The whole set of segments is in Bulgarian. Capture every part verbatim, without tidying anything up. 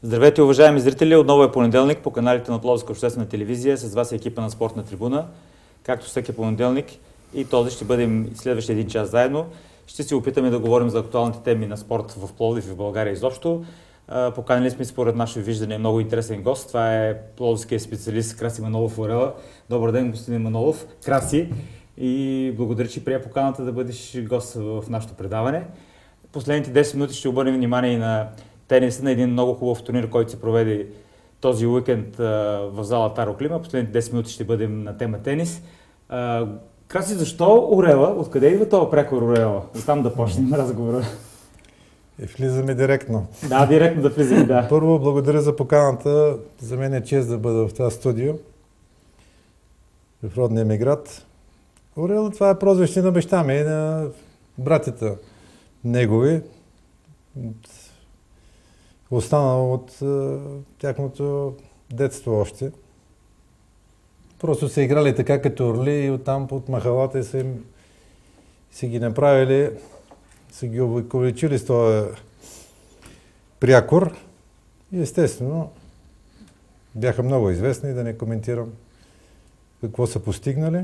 Здравейте, уважаеми зрители! Отново е понеделник по каналите на Пловдивска обществена телевизия. С вас е екипа на Спортна трибуна. Както всеки понеделник и този ще бъдем следващия един час заедно. Ще се опитаме да говорим за актуалните теми на спорт в Пловдив и в България изобщо. Поканили сме според наше виждане много интересен гост. Това е пловдивският специалист Краси Манолов Орела. Добър ден, господин Манолов. Краси. И благодаря, че прия поканата да бъдеш гост в нашето предаване. Последните десет минути ще обърнем внимание и на тениса, на един много хубав турнир, който се проведе този уикенд а, в зала Таро Клима. Последните десет минути ще бъдем на тема тенис. А, Краси, защо Орела? Откъде идва това прякор Орела? Оттам да почнем разговора. И влизаме директно. Да, директно да влизаме, да. Първо, благодаря за поканата. За мен е чест да бъда в тази студио, в родния ми град. Орела, това е прозвище на баща ми и на братята негови. Останало от е, тяхното детство още. Просто са играли така като орли и оттам под махалата са им си ги направили, са ги увековечили с този прякор. И естествено бяха много известни, да не коментирам какво са постигнали.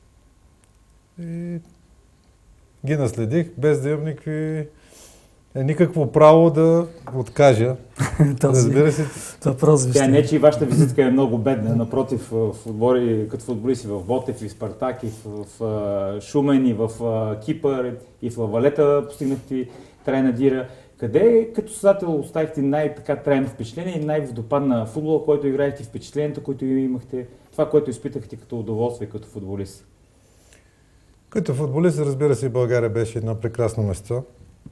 И ги наследих, без да имам никакви... Е, никакво право да откажа. Разбира се. Тя не, че и вашата визитка е много бедна. Напротив, в отбори, като футболисти в Ботев, и в Спартак, и в, в Шумен, и в Кипър, и в Валета постигнахте трайна дира. Къде като създател оставихте най-така трайно впечатление и най-вдопадна футбола, който играехте, впечатлението, което имахте, това, което изпитахте като удоволствие като футболист? Като футболист, разбира се, България беше едно прекрасно место.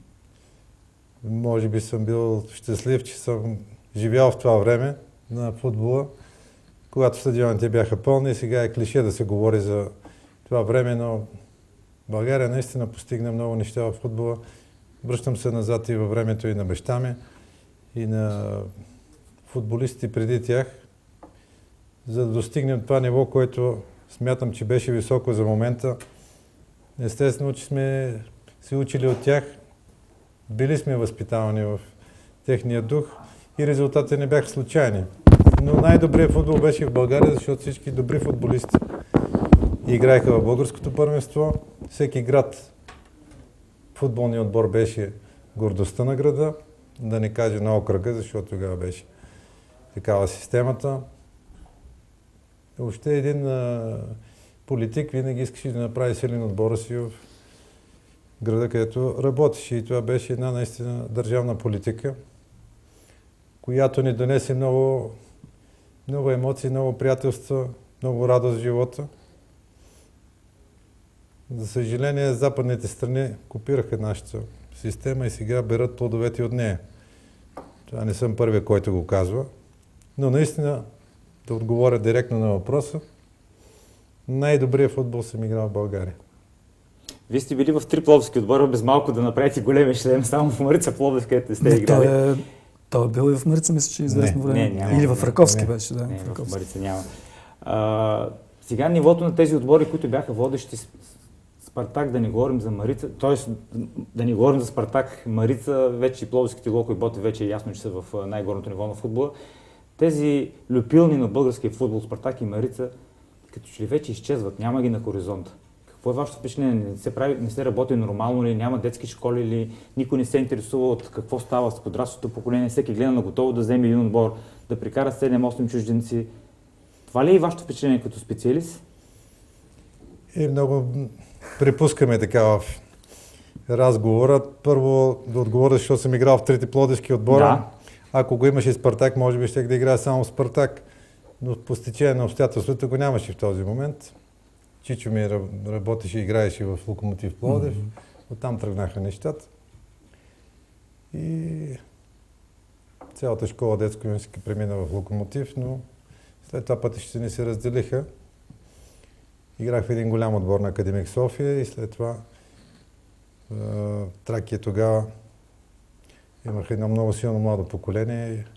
Може би съм бил щастлив, че съм живял в това време на футбола, когато стадионите бяха пълни. Сега е клише да се говори за това време, но България наистина постигна много неща в футбола. Връщам се назад и във времето и на баща ми, и на футболистите преди тях, за да достигнем това ниво, което смятам, че беше високо за момента. Естествено, че сме се учили от тях. Били сме възпитавани в техния дух и резултатите не бяха случайни. Но най-добрият футбол беше в България, защото всички добри футболисти играеха в българското първенство. Всеки град, футболният отбор беше гордостта на града, да не кажа на окръга, защото тогава беше такава системата. Въобще един а, политик винаги искаше да направи силен отбора си в града, където работеше. И това беше една наистина държавна политика, която ни донесе много, много емоции, много приятелства, много радост в живота. За съжаление, западните страни копираха нашата система и сега берат плодовете от нея. Това не съм първият, който го казва. Но наистина, да отговоря директно на въпроса, най-добрият футбол съм играл в България. Вие сте били в три пловдивски отбора, без малко да направите големи шлем, само в Марица Пловдив, където сте играли. Той е, той е бил и в Марица, мисля, че известно не, време. Не, няма, Или в Раковски не, беше, да. Не, в, в Марица няма. А, сега нивото на тези отбори, които бяха водещи, Спартак, да не говорим за Марица, т.е. да не говорим за Спартак, Марица, вече и пловдивските Локо и Ботев вече е ясно, че са в най-горното ниво на футбола. Тези люпилни на българския футбол, Спартак и Марица, като че ли вече изчезват, няма ги на хоризонта. Какво е вашето впечатление? Не се, прави, не се работи нормално ли, няма детски школи ли, никой не се интересува от какво става с подрастващото поколение, всеки гледа на готово да вземе един отбор, да прикара седем-осем чужденци. Това ли е и вашето впечатление като специалист? И много припускаме така в разговора. Първо да отговоря, защото съм играл в трите пловдивски отбора. Да. Ако го имаше Спартак, може би щех да играя само в Спартак. Но по стечение на обстоятелствата го нямаше в този момент. Чичо ми работеше и играеше в Локомотив Пловдив. Mm-hmm. Оттам тръгнаха нещата. И цялата школа детско-юношеска премина в Локомотив, но след това пътищата ни се разделиха. Играх в един голям отбор на Академик София и след това в Тракия тогава имах едно много силно младо поколение и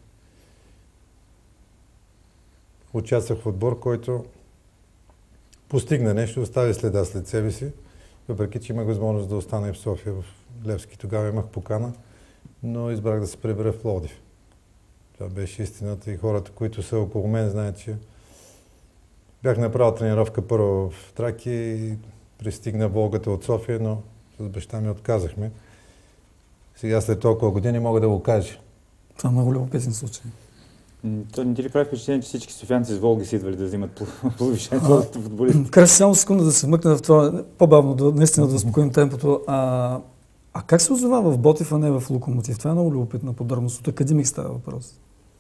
участвах в отбор, който постигна нещо, остави следа след себе си, въпреки че имах възможност да остана и в София, в Левски. Тогава имах покана, но избрах да се прибера в Пловдив. Това беше истината и хората, които са около мен, знаят, че бях направил тренировка първо в Тракия и пристигна Волгата от София, но с баща ми отказахме. Сега след толкова години мога да го кажа. Това е много любопитен случай. То не ти ли прави впечатление, че всички софиянци с Волги си идвали да взимат повишението от футболисти? Кара само секунда да се вмъкна в това, по-бавно, да, наистина да успокоим темпото. А, а как се озова в Ботев, а не в Локомотив? Това е много любопитна подробност. От академик става въпрос.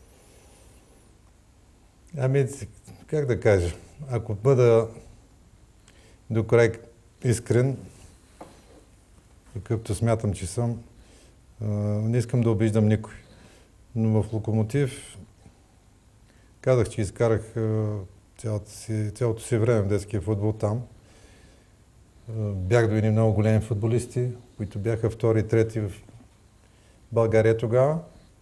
Ами, как да кажа, ако бъда до край искрен, какъвто смятам, че съм, не искам да обиждам никой. Но в Локомотив казах, че изкарах цялото си, цялото си време в детския футбол там. Бях до едни много големи футболисти, които бяха втори и трети в България тогава.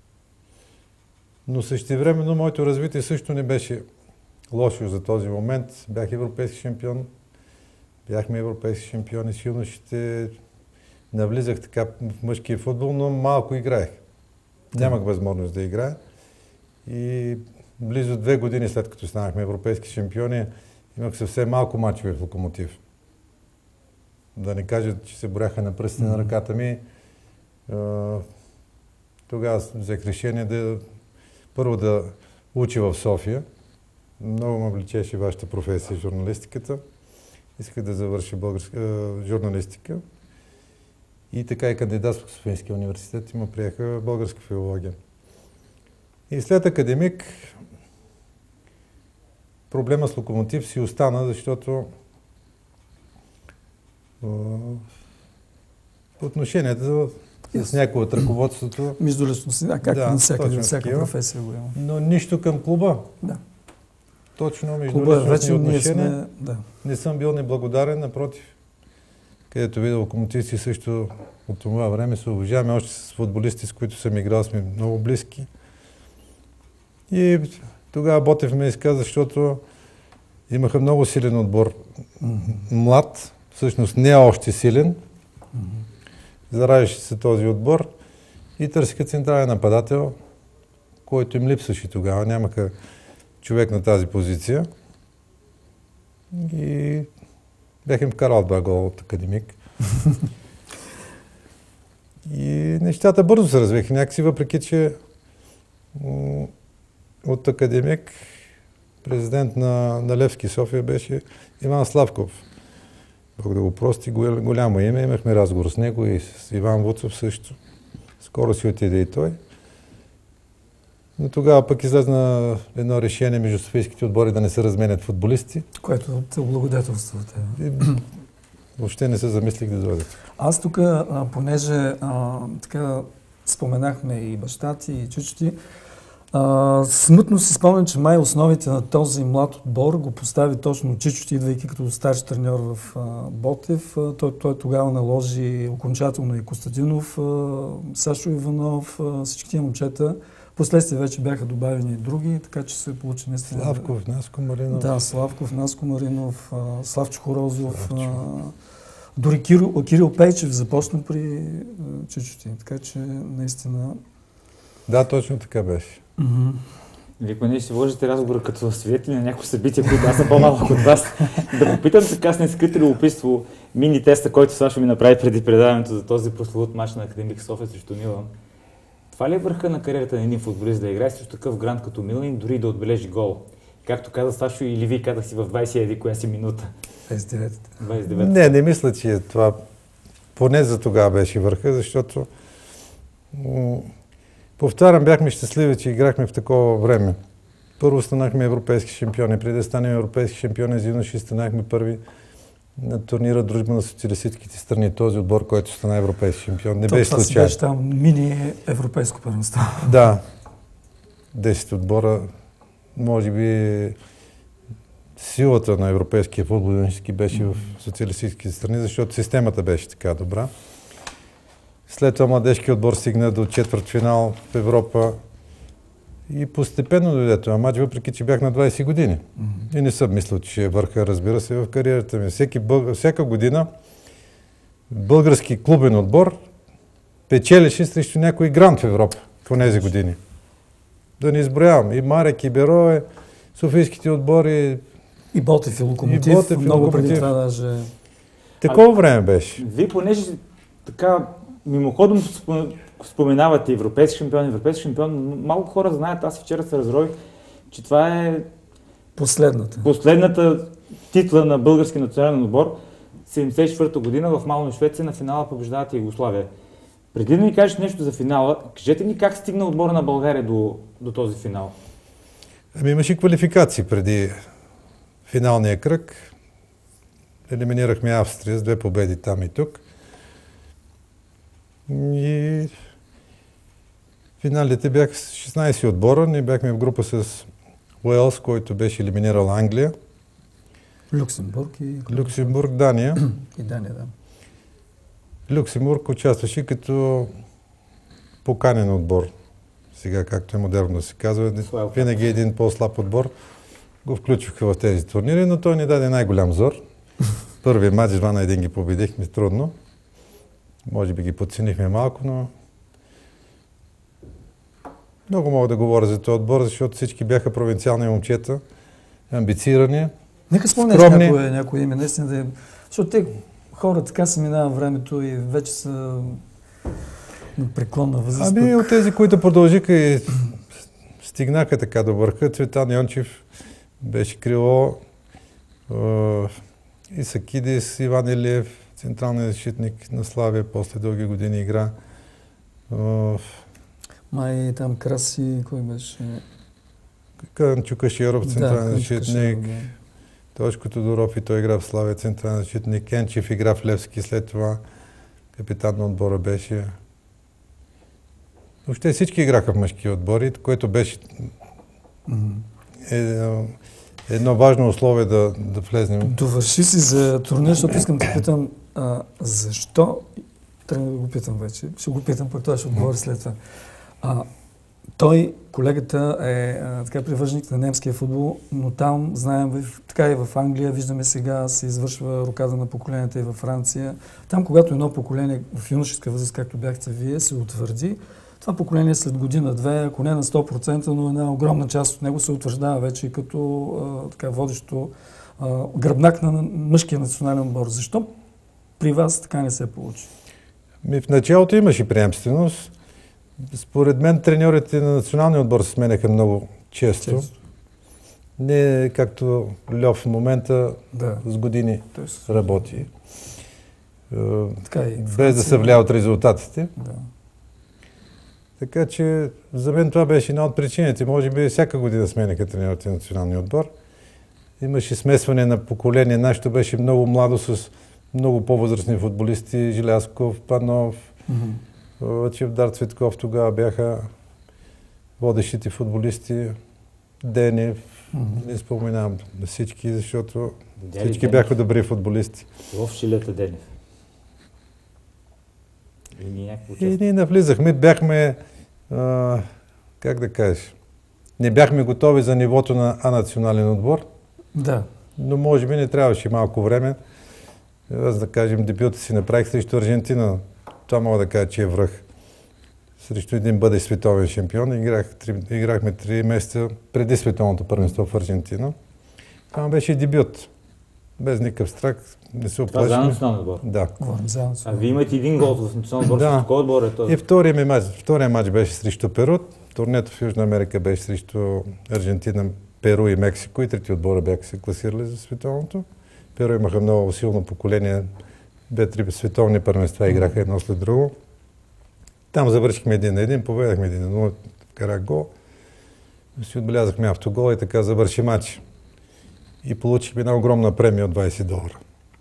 Но същевременно моето развитие също не беше лошо за този момент. Бях европейски шампион, бяхме европейски шампиони с юношите. Навлизах така в мъжкия футбол, но малко играех. Нямах възможност да играя. И близо две години след като станахме европейски шампиони, имах съвсем малко мачове в Локомотив. Да не кажа, че се боряха на пръстите на ръката ми. Тогава взех решение да първо да уча в София. Много ме влечеше вашата професия, журналистиката. Исках да завърша българска журналистика. И така и кандидатствах в Софийския университет и ме приеха българска филология. И след академик проблема с Локомотив си остана, защото отношенията с някои от ръководството... Междуличността, а как да, на всяка, всяка професия го има. Но нищо към клуба. Да. Точно междуличностни отношения. Сме, да. Не съм бил неблагодарен, напротив. Където видя локомотивци също от това време се уважаваме, още с футболисти, с които съм играл, сме много близки. И тогава Ботев ме изказа, защото имаха много силен отбор. Mm-hmm. Млад, всъщност не още силен. Mm-hmm. Зараждаше се този отбор и търсиха централен нападател, който им липсваше тогава. Нямаха човек на тази позиция. И бях им вкарал два гола от академик. И нещата бързо се развиха някакси, въпреки че от академик президент на, на Левски София беше Иван Славков. Бог да го прости, голямо име. Имахме разговор с него и с Иван Вуцов също. Скоро си отиде и той. Но тогава пък излезна едно решение между софийските отбори да не се разменят футболисти. Което те облагодетелства. Въобще не се замислих да дойда. Аз тук, понеже а, така споменахме и баща ти, и чучо, а, смътно си спомням, че май основите на този млад отбор го постави точно Чичо, идвайки като старши треньор в а, Ботев. А, той, той тогава наложи окончателно и Костадинов, а, Сашо Иванов, а, всички тия момчета. Последствие вече бяха добавени и други, така че се получи наистина... Славков, Наско Маринов. Да, Славков, Наско Маринов, а, Славчо Хорозов. А, дори Кирил, Кирил Пейчев започна при Чичо. Така че наистина... Да, точно така беше. Mm-hmm. Вие, поне ще вложите разговора като свидетели на някои събития, които аз съм по-малък от вас. Да попитам така с нескрито любопитство мини теста, който Сашо ми направи преди предаването за този прословут мач на Академик София срещу Милан. Това ли е върха на кариерата на един футболист да играе срещу такъв грант като Милан, дори да отбележи гол? Както каза Сашо, или вие казах си в двайсет и едно коя си минута? двайсет и девета. двайсет и девета. Не, не мисля, че това поне за тогава беше върха, защото повтарям, бяхме щастливи, че играхме в такова време. Първо станахме европейски шампиони. Преди да станем европейски шампиони, за юноши станахме първи на турнира Дружба на социалистическите страни. Този отбор, който стана европейски шампион. Не То, беше това случайно. Беше там мини европейско първенство. Да. десет отбора. Може би силата на европейския футбол юношески беше в социалистическите страни, защото системата беше така добра. След това младежкият отбор стигна до четвъртфинал в Европа и постепенно дойде това мач, въпреки че бях на двайсет години. Mm-hmm. И не съм мислил, че е върха, разбира се, в кариерата ми. Всеки, всяка година български клубен отбор печелеше срещу някой грант в Европа в тези години. да не изброявам. И Марек, и Берое, софийските отбори. И Ботев и Локомотив, И Ботев, и много Локомотив. преди това даже. Такова време беше. Вие, понеже така мимоходом споменавате европейски шампион, европейски шампион, малко хора знаят, аз вчера се разрових, че това е Последната. последната титла на български национален отбор. седемдесет и четвърта година в Малмо, Швеция, на финала побеждавате Югославия. Преди да ни кажете нещо за финала, кажете ни как стигна отбора на България до, до този финал? Ами имаше квалификации преди финалния кръг. Елиминирахме Австрия с две победи там и тук. И финалите бяха с шестнайсет отбора. Ние бяхме в група с Уелс, който беше елиминирал Англия. Люксембург и... Люксембург, Дания. И Дания, да. Люксембург участваше като поканен отбор. Сега, както е модерно да се казва, винаги един по-слаб отбор го включваха в тези турнири, но той ни даде най-голям зор. Първият матч два на един ги победихме трудно. Може би ги подценихме малко, но много мога да говоря за този отбор, защото всички бяха провинциални момчета, амбицирани. Нека спомнеш някое, някое име, наистина да е... Защото те хора така се минава времето и вече са на преклонна възраст. Ами от тези, които продължиха и стигнаха така до върха, Цветан Йончев беше крило, Исакидис, Иван Илиев, централният защитник на Славия, после дълги години игра. Май там Краси, кой беше? Кънчо Кашиеров, централен да, защитник. Да. Тошко Тодоров и той игра в Славия, централен защитник. Кенчев игра в Левски, след това капитан на отбора беше. Въобще всички играха в мъжки отбори, което беше mm-hmm. е, едно важно условие да, да влезнем. Довърши си за турнир, защото искам да питам а, защо, трябва да го питам вече, ще го питам, пък той ще отговори след това. А, той, колегата, е а, така привърженик на немския футбол, но там, знаем, така и в Англия, виждаме сега, се извършва рокада на поколенията и във Франция. Там, когато едно поколение в юношеска възраст, както бяхте вие, се утвърди, това поколение след година-две, ако не на сто процента, но една огромна част от него се утвърждава вече като а, така водещо а, гръбнак на мъжкия национален отбор. Защо при вас така не се получи? Ми в началото имаше приемственост. Според мен треньорите на националния отбор се сменяха много често. често. Не както Льов в момента да. с години Тоест, работи. Така и без Франция, да се влияе от резултатите. Да. Така че за мен това беше една от причините. Може би всяка година сменяха треньорите на националния отбор. Имаше смесване на поколение. Нашето беше много младо с много по-възрастни футболисти. Жилясков, Панов, mm-hmm. Чевдар, Цветков. Тогава бяха водещите футболисти. Денев. Mm-hmm. Не споменавам на всички, защото Дели всички Денев. Бяха добри футболисти. В Шилета Денев. И ние навлизахме, бяхме, а, как да кажеш, не бяхме готови за нивото на А-национален отбор. Да. Но може би не трябваше малко време. Аз да кажем, дебюта си направих срещу Аржентина. Това мога да кажа, че е връх. Срещу един бъдещ световен шампион. Играх, три, играхме три месеца преди световното първенство в Аржентина. Това беше дебют. Без никакъв страх. Не се оплашим. Това за национален отбор? Да. А вие имате един гол в национален отбор? Да. С кой отбор е този? И втория ми матч, втория матч беше срещу Перу. Турнето в Южна Америка беше срещу Аржентина, Перу и Мексико. И трети отбора бяха се класирали за световното. Перу имаха много силно поколение. Две-три световни първенства играха едно след друго. Там завършихме един на един, поведахме един на нула, вкарах гол. Си отбелязахме автогол и така завърши матч. И получихме една огромна премия от двайсет долара.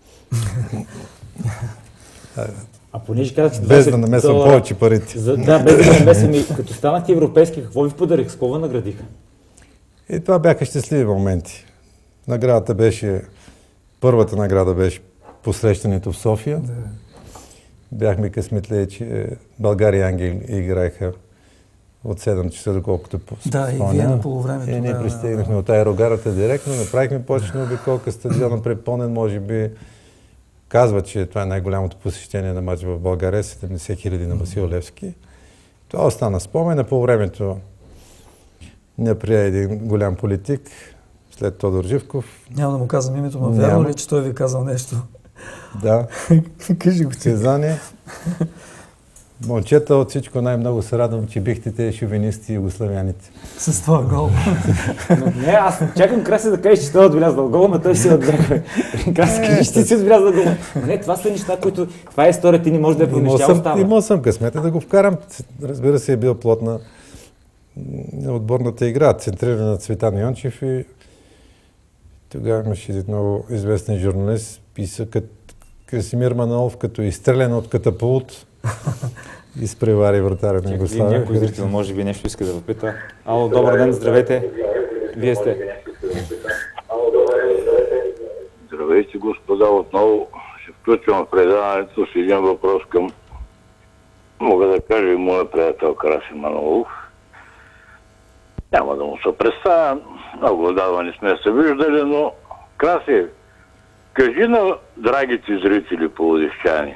А понеже казах, че без да намесвам долара, повече парите. За, да, без да намесвам и като станахте европейски, какво ви подарих? С кого наградиха? И това бяха щастливи моменти. Наградата беше, първата награда беше посрещането в София. Да. Бяхме късметли, че България и Англия играеха от седем часа, доколкото да, и вие на полувремето. И ние да, пристигнахме да. от аерогарата директно, направихме почна обиколка, стадиона препълнен, може би казва, че това е най-голямото посещение на матч в България, седемдесет хиляди на Васил Левски. Това остана спомена по времето. наприя един голям политик, след Тодор Живков. Няма да му казвам името, но вярно ли, че той ви е казал нещо? Да. Кажи го ти. Сезание. Момчета, от всичко най-много се радвам, че бихте те шовинисти и югославяните. С това гол. Не, аз чакам Краси да кажеш, че той е отбелязал гол, но той си отбелязал. Краси, кажи, че ти си отбелязал гол. Не, това са неща, които... Това е история, ти не можеш да я промиш, тя остава. Имал съм късмета да го вкарам. Разбира се, е бил плод на отборната игра, центрирана на Цветан Йончев и тогава имаше един много известен журналист, писа като Красимир Манолов, като изстрелян от катапулт, изпревари вратаря на Югославия. Някой зрител може би нещо иска да въпита. Ало, добър ден, здравейте. Вие сте. Здравейте, господа, отново ще включвам в предаването с един въпрос към, мога да кажа, и моя приятел Краси Манолов. Няма да му се представя, много отдавна не сме се виждали, но Краси, кажи на драгите зрители пловдивчани,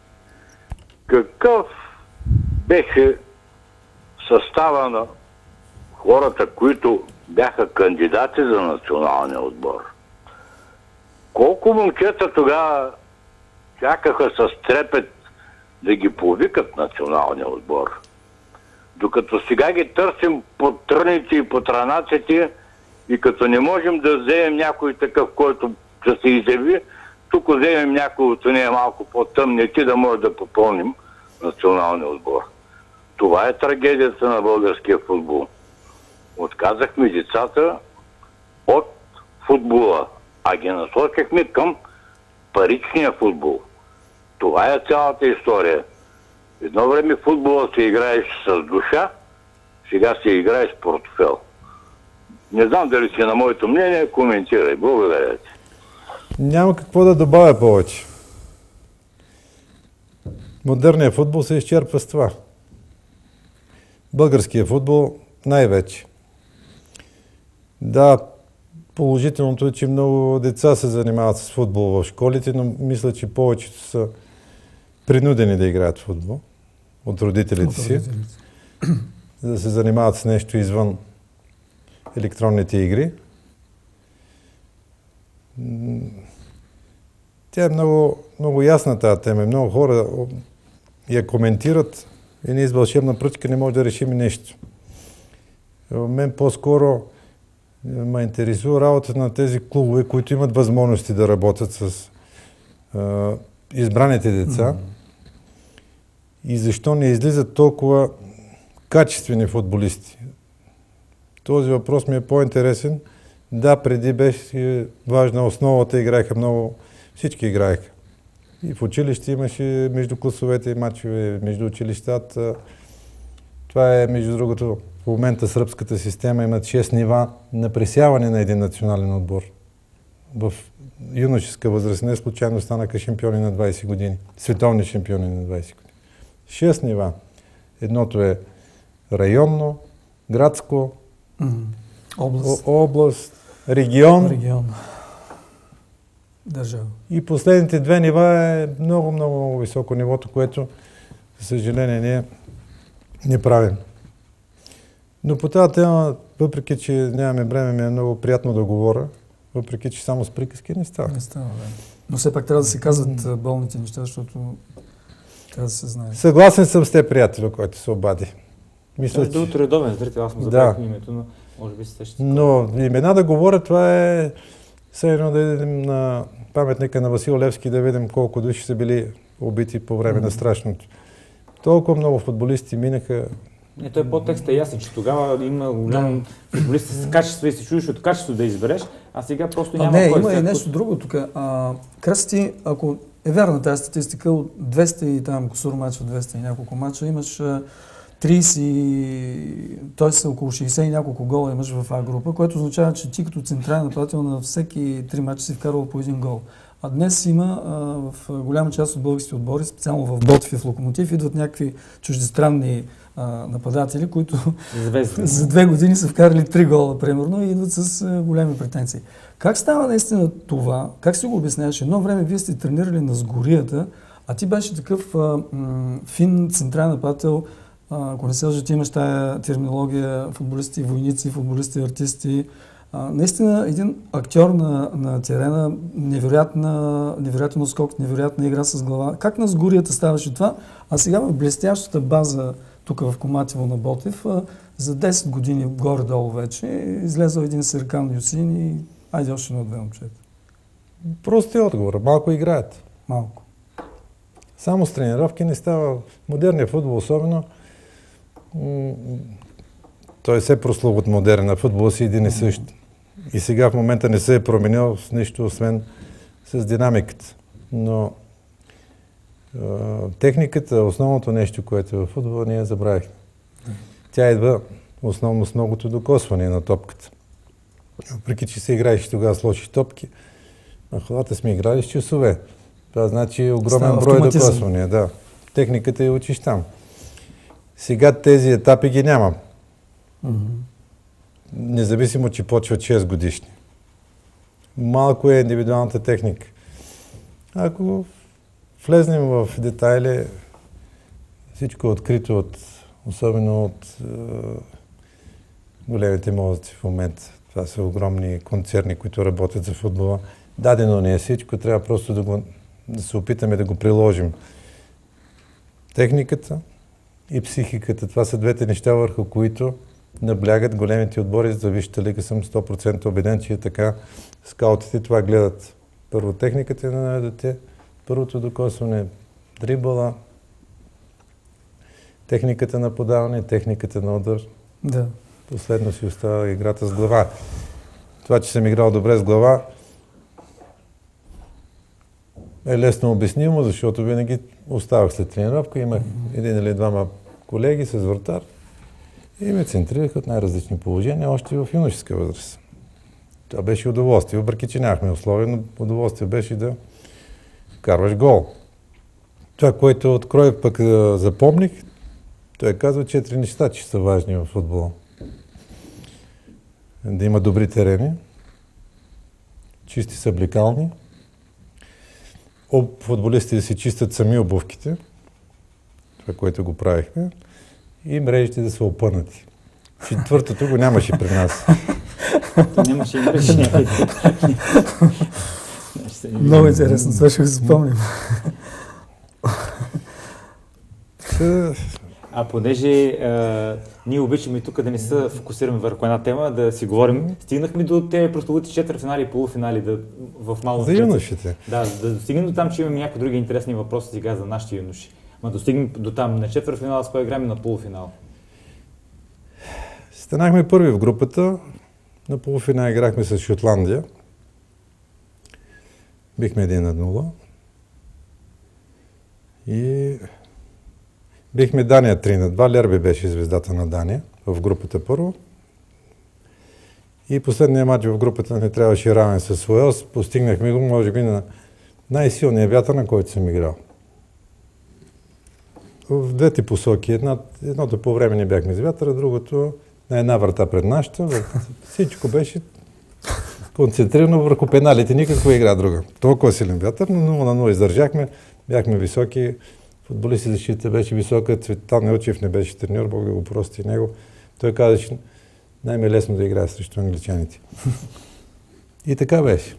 какъв беше състава на хората, които бяха кандидати за националния отбор? Колко момчета тогава чакаха с трепет да ги повикат националния отбор? Докато сега ги търсим по тръните и по транаците и като не можем да вземем някой такъв, който да се изяви, тук вземем някой от нея малко по-тъмнити, да може да попълним националния отбор. Това е трагедията на българския футбол. Отказахме децата от футбола, а ги насочихме към паричния футбол. Това е цялата история. Едно време футбола се играеше с душа, сега се играе с портфел. Не знам дали си на моето мнение, коментирай. Благодаря ти. Няма какво да добавя повече. Модерният футбол се изчерпва с това. Българският футбол най-вече. Да, положителното е, че много деца се занимават с футбол в школите, но мисля, че повечето са принудени да играят в футбол от родителите си, за да се занимават с нещо извън електронните игри. Тя е много, много ясна тази тема. Много хора я коментират и ние с вълшебна пръчка не може да решим нещо. Мен по-скоро ме интересува работата на тези клубове, които имат възможности да работят с а, избраните деца. Mm-hmm. И защо не излизат толкова качествени футболисти? Този въпрос ми е по-интересен. Да, преди беше важна основата, играеха много, всички играеха. И в училище имаше между класовете и мачове, между училищата. Това е, между другото, в момента сръбската система имат шест нива на пресяване на един национален отбор. В юношеска възраст не случайно станаха шампиони на двайсет години. Световни шампиони на двайсет години. Шест нива. Едното е районно, градско, Mm-hmm. Област. област, регион. Регион. Държава. И последните две нива е много, много, много високо нивото, което, за съжаление, ние не правим. Но по тази тема, въпреки че нямаме време, ми е много приятно да говоря, въпреки че само с приказки не става. Не става, да. Но все пак трябва да се казват болните неща, защото трябва да се знае. Съгласен съм с те, приятеля, който се обади. Мисля, че... Утре редовен зрител, аз му забравих да. името, но може би се сещате. Но имена да говоря, това е все едно да идем на паметника на Васил Левски, да видим колко души са били убити по време mm-hmm. на страшното. Толкова много футболисти минаха. Не, той по-текстът е ясен, че тогава има голям футболист с качество и се чудиш от качество да избереш, а сега просто няма а, не, кой. Има сега... и нещо друго тук. Краси ти, ако е вярна тази статистика, от двеста и там кусур мача, двеста и няколко мача, имаш трийсет, т.е. около шейсет и няколко гола имаш в А група, което означава, че ти като централен нападател на всеки три мача си вкарвал по един гол. А днес има а, в голяма част от българските отбори, специално в Ботев и в Локомотив, идват някакви чуждестранни а, нападатели, които за две години са вкарали три гола, примерно, и идват с а, големи претенции. Как става наистина това? Как си го обясняваш? Едно време вие сте тренирали на сгорията, а ти беше такъв а, м, фин централен нападател, А, ако не се лъжа, ти имаш тая терминология футболисти и войници, футболисти и артисти. А, наистина един актьор на, на терена, невероятна, невероятен скок, невероятна игра с глава. Как на Сгурията ставаше това? А сега в блестящата база тук в Коматево на Ботев, а, за десет години горе-долу вече, излезъл един Серкан Юсин и айде още на две момчета. Просто е отговор. Малко играят. Малко. Само с тренировки не става. Модерният футбол особено, той се прослува от модерна. Футбол си един и същ. И сега в момента не се е променил с нищо, освен с динамиката. Но е, техниката, основното нещо, което е в футбола, ние забравихме. Тя идва основно с многото докосване на топката. Въпреки че се играеш тогава с лоши топки, на холата сме играли с часове. Това значи огромен брой докосвания. Да. Техниката я учиш там. Сега тези етапи ги нямам. Mm-hmm. Независимо, че почват шест годишни. Малко е индивидуалната техника. Ако влезнем в детайли, всичко е открито, от, особено от е, големите мозъци в момента. Това са огромни концерни, които работят за футбола. Дадено не е всичко, трябва просто да, го, да се опитаме да го приложим. Техниката и психиката, това са двете неща, върху които наблягат големите отбори за Висшата лига. Съм сто процента убеден, че е така. Скаутите това гледат. Първо техниката на дете, първото докосване, дрибъла, техниката на подаване, техниката на удар. Да. Последно си остава играта с глава. Това, че съм играл добре с глава, е лесно обяснимо, защото винаги оставах след тренировка. Имах един или двама колеги с вратар и ме центрираха от най-различни положения, още в юношеска възраст. Това беше удоволствие, въпреки че нямахме условия, но удоволствие беше да карваш гол. Това, което от Крой пък запомних, той казва четири неща, че са важни в футбола. Да има добри терени, чисти съблекални, футболистите да си чистят сами обувките, това, което го правихме, и мрежите да са опънати. Четвъртото го нямаше при нас. Нямаше и мрежи. Много интересно, това ще го запомним. А понеже а, ние обичаме тук да не се фокусираме върху една тема, да си говорим, стигнахме до тези прословути четвъртфинали и полуфинали да, в малко. За юношите. Да, да достигнем до там, че имаме някои други интересни въпроси сега за нашите юноши. Ма достигнем до там на четвъртфинала, с кой играем на полуфинал. Станахме първи в групата. На полуфинал играхме с Шотландия. Бихме един на нула. И бихме Дания три на два. Лерби беше звездата на Дания в групата първо. И последния матч в групата не трябваше равен с Уелс. Постигнахме го, може би, на най-силния вятър, на който съм играл. В двете посоки. Една, едното по време не бяхме с вятъра, другото на една врата пред нашата. Всичко беше концентрирано върху пеналите. Никаква игра друга. Толкова силен вятър, но нула на нула издържахме. Бяхме високи. Футболист и защита беше висока. Цветан Елчев не беше треньор, Бог да го прости него. Той каза, че най-ме лесно да играе срещу англичаните. И така беше.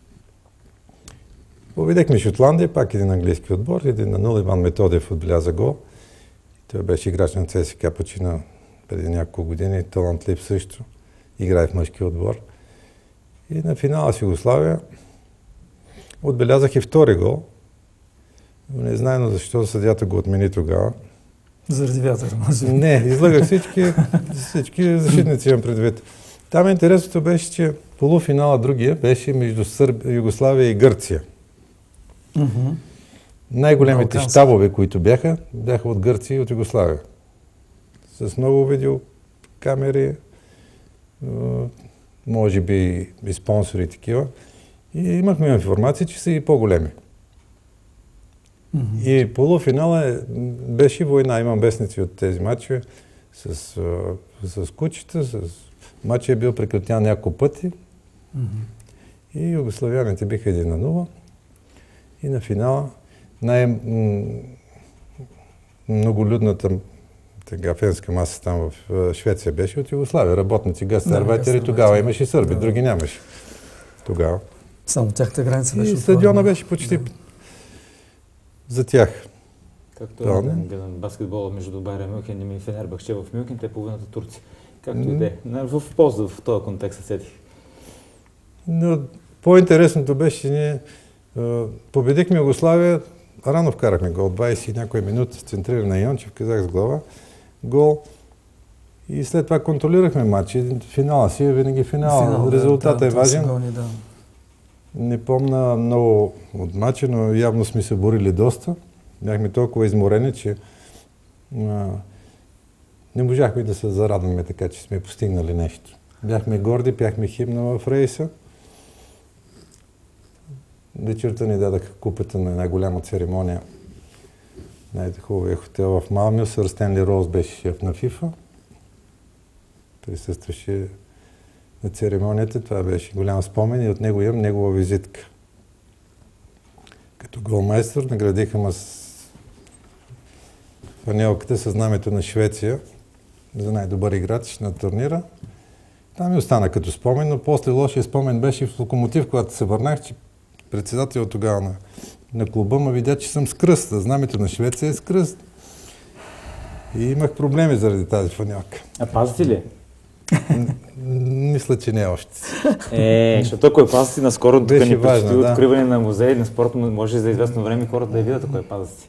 Победихме Шотландия, пак един английски отбор, един на нула. Иван Методиев отбеляза гол. Той беше играч на ЦСКА почина преди няколко години, талантлив също. Играе в мъжки отбор. И на финала с Югославия отбелязах и втори гол. Но не знайно защо съдията го отмени тогава. Заради вятъра, може би. Не, излагах всички, всички защитници имам предвид. Там интересното беше, че полуфинала другия беше между Сърб... Югославия и Гърция. Mm-hmm. Най-големите щабове, които бяха, бяха от Гърция и от Югославия. С много видеокамери, може би и спонсори и такива. И имахме информация, че са и по-големи. Mm-hmm. И полуфинала беше война. Имам вестници от тези матчове с, с кучета. С... Матчът е бил прекратен няколко пъти. Mm-hmm. И югославяните биха един на нула. И на финала най-многолюдната Тега фенска маса там в Швеция беше от Югославия. Работници, гастарбайтери, Да, тогава имаше и сърби, да. Други нямаше. Тогава. Само тяхната граница беше. И стадиона беше почти да. За тях. Както е гледан баскетбола между Байерн Мюнхен и Фенербахче в Мюнхен, те половината турци. Както и де. В полза в този контекст сетих. Но по-интересното беше, че ние победихме Югославия, рано вкарахме гол, двайсет и някоя минути, центриран на Йончев, казах с глава, гол. И след това контролирахме матчи. Финала си е винаги финал. Финал Резултатът да, е важен. Гони, да. Не помня много от матча, но явно сме се борили доста. Бяхме толкова изморени, че а, не можахме да се зарадваме така, че сме постигнали нещо. Бяхме горди, бяхме химна в рейса. Вечерта ни дадаха купата на една голяма церемония. Най-хубавия хотел в Малмио. Сър Стенли Роуз беше шеф на ФИФА. Присъстваше на церемонията. Това беше голям спомен и от него имам негова визитка. Като голмайстор наградиха ме с фанелката със знамето на Швеция за най-добър играч на турнира. Там ми остана като спомен, но после лошия спомен беше в Локомотив, когато се върнах, че председател тогава на, на клуба ме видя, че съм с кръст. Знамето на Швеция е с кръст. И имах проблеми заради тази фанелка. А пазите ли? Мисля, че не още. Е, защото ако е пазите, наскоро тук ни предстои да. откриване на музей на спорт, може за известно време хората да я видят, ако е пазите.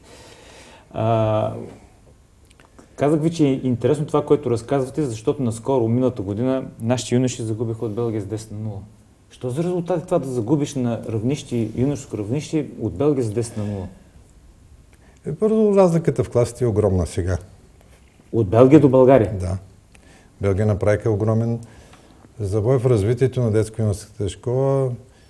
А, казах ви, че е интересно това, което разказвате, защото наскоро, миналата година, нашите юноши загубиха от Белгия с десет на нула. Що за резултат е това да загубиш на равнище, юношско равнище от Белгия с десет на нула? Е, първо, разликата в класите е огромна сега. От Белгия до България? Да. Белгия направиха огромен завой в развитието на детско-юношеската школа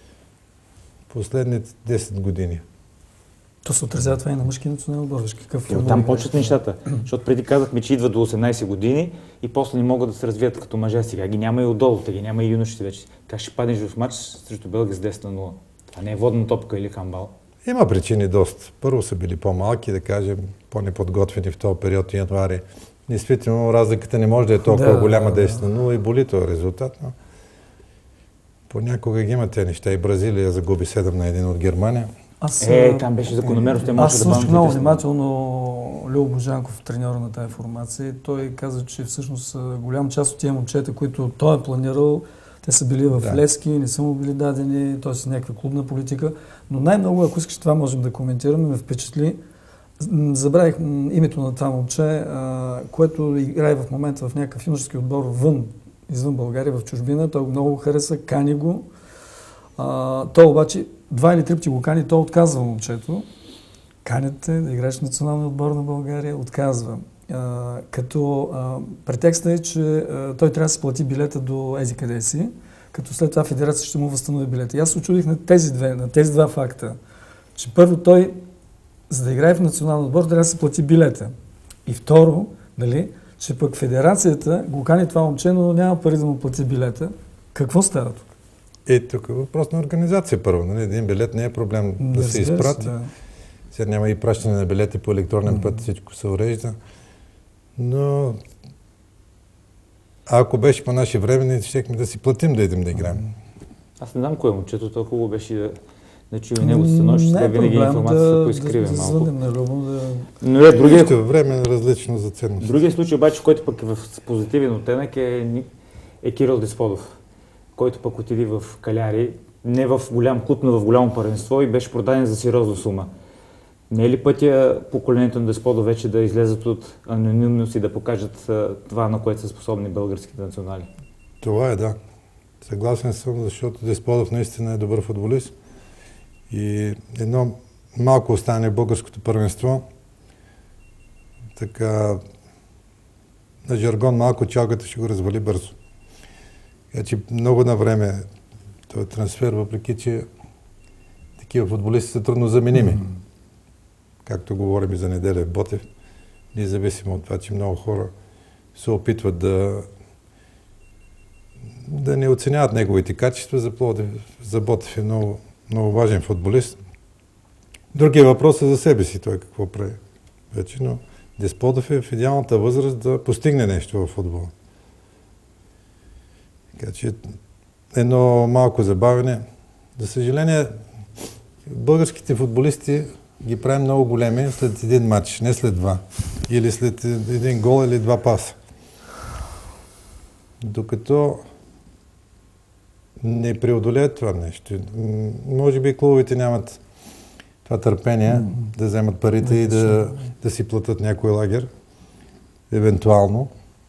последните десет години. То се отразява това и на мъжки национален отбор. Какъв е, там почват нещата. Защото преди казахме, че идват до осемнайсет години и после не могат да се развият като мъже. Сега ги няма и отдолу, те ги няма и юношите вече. Как ще паднеш в матч срещу Белгия с десет на нула? Това не е водна топка или хамбал. Има причини доста. Първо са били по-малки, да кажем, по-неподготвени в този период януари. Действително, разликата не може да е толкова да, голяма да, десет на нула и боли този резултат, но понякога ги има тези неща. И Бразилия загуби седем на едно от Германия. Аз, е, там беше закономерност. Те аз слушах много внимателно Любо Божанков, треньора на тази формация. Той каза, че всъщност голяма част от тия момчета, които той е планирал, те са били в да. Лески, не са му били дадени, т.е. някаква клубна политика. Но най-много, ако искаш това можем да коментираме, ме впечатли. Забравих името на това момче, което играе в момента в някакъв юношески отбор вън, извън България, в чужбина. Той много го хареса, кани го. А, той обаче два или три пъти го кани, той отказва момчето. Канете да играеш в националния отбор на България, отказва. А, като а, претекстът е, че а, той трябва да се плати билета до ези къде си, като след това федерацията ще му възстанови билета. И аз се очудих на тези, две, на тези два факта, че първо той, за да играе в националния отбор, трябва да се плати билета. И второ, нали, че пък федерацията го кани това момче, но няма пари да му плати билета. Какво става тук? Е, тук е въпрос на организация първо. Нали? Един билет не е проблем да, да се изпрати. Да. Сега няма и пращане на билети по електронен път, mm-hmm. всичко се урежда. Но ако беше по наше време, ние щехме да си платим да идем да играем. Аз не знам кое момчето, толкова хубаво беше да, да чуем него становище, да винаги информацията да, се поизкрива да, малко. Да, да, да... Но е, другия... време е различно за ценност. Другия случай обаче, който пък е в позитивен оттенък е, е Кирил Десподов, който пък отиде в Каляри, не в голям клуб, но в голямо първенство и беше продаден за сериозна сума. Не е ли пътя поколението на Десподов вече да излезат от анонимност и да покажат това, на което са способни българските национали? Това е, да. Съгласен съм, защото Десподов наистина е добър футболист. И едно малко остане в българското първенство. Така, на жаргон малко чалката ще го развали бързо. Значи много на време този трансфер, въпреки че такива футболисти са трудно заменими. Mm-hmm. Както говорим и за Неделя Ботев, независимо от това, че много хора се опитват да да не оценяват неговите качества, за, Плодев, за Ботев е много, много важен футболист. Другия въпрос е за себе си, той какво прави вече, но Десподов е в идеалната възраст да постигне нещо в футбола. Така че едно малко забавене. За съжаление, българските футболисти ги правим много големи след един матч, не след два. Или след един гол или два паса. Докато не преодолеят това нещо. Може би клубовете нямат това търпение mm. да вземат парите mm. и да, да си платят някой лагер. Евентуално.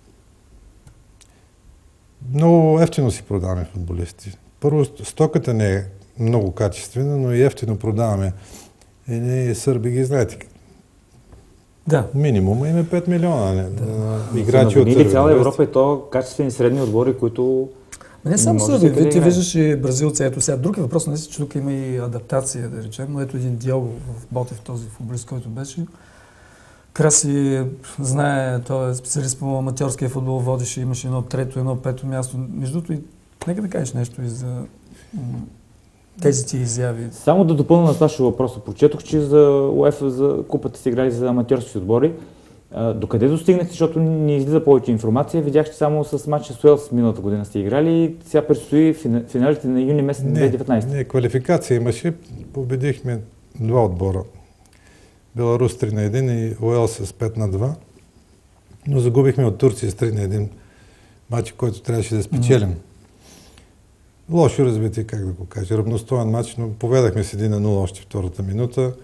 Много ефтино си продаваме футболисти. Първо, стоката не е много качествена, но и ефтино продаваме. И ние сърби ги знаете. Да. Минимум им е пет милиона. Не? Да. Играчи от Сърби. Цяла Европа е то качествени средни отбори, които... Не само сърби, ти виждаш и бразилци. Ето сега. Друг е въпрос, не си, че тук има и адаптация, да речем, но ето един Диого в Ботев, този футболист, който беше. Краси знае, той е специалист по аматьорския футбол, водеше, имаше едно трето, едно пето място. Между другото, нека да кажеш нещо и за тези ти изяви. Само да допълня на Сашо въпроса. Прочетох, че за УЕФА, за купата си играли за аматьорски отбори. Докъде достигнахте, защото не излиза повече информация? Видях, че само с матча с Уелс миналата година сте играли и сега предстои финалите на юни месец две хиляди и деветнадесета. Не, не, квалификация имаше. Победихме два отбора. Беларус три на един и Уелс с пет на два. Но загубихме от Турция с три на един матч, който трябваше да спечелим. Mm. Лошо развитие, как да го кажа. Равностоен матч, но поведахме с един на нула още втората минута.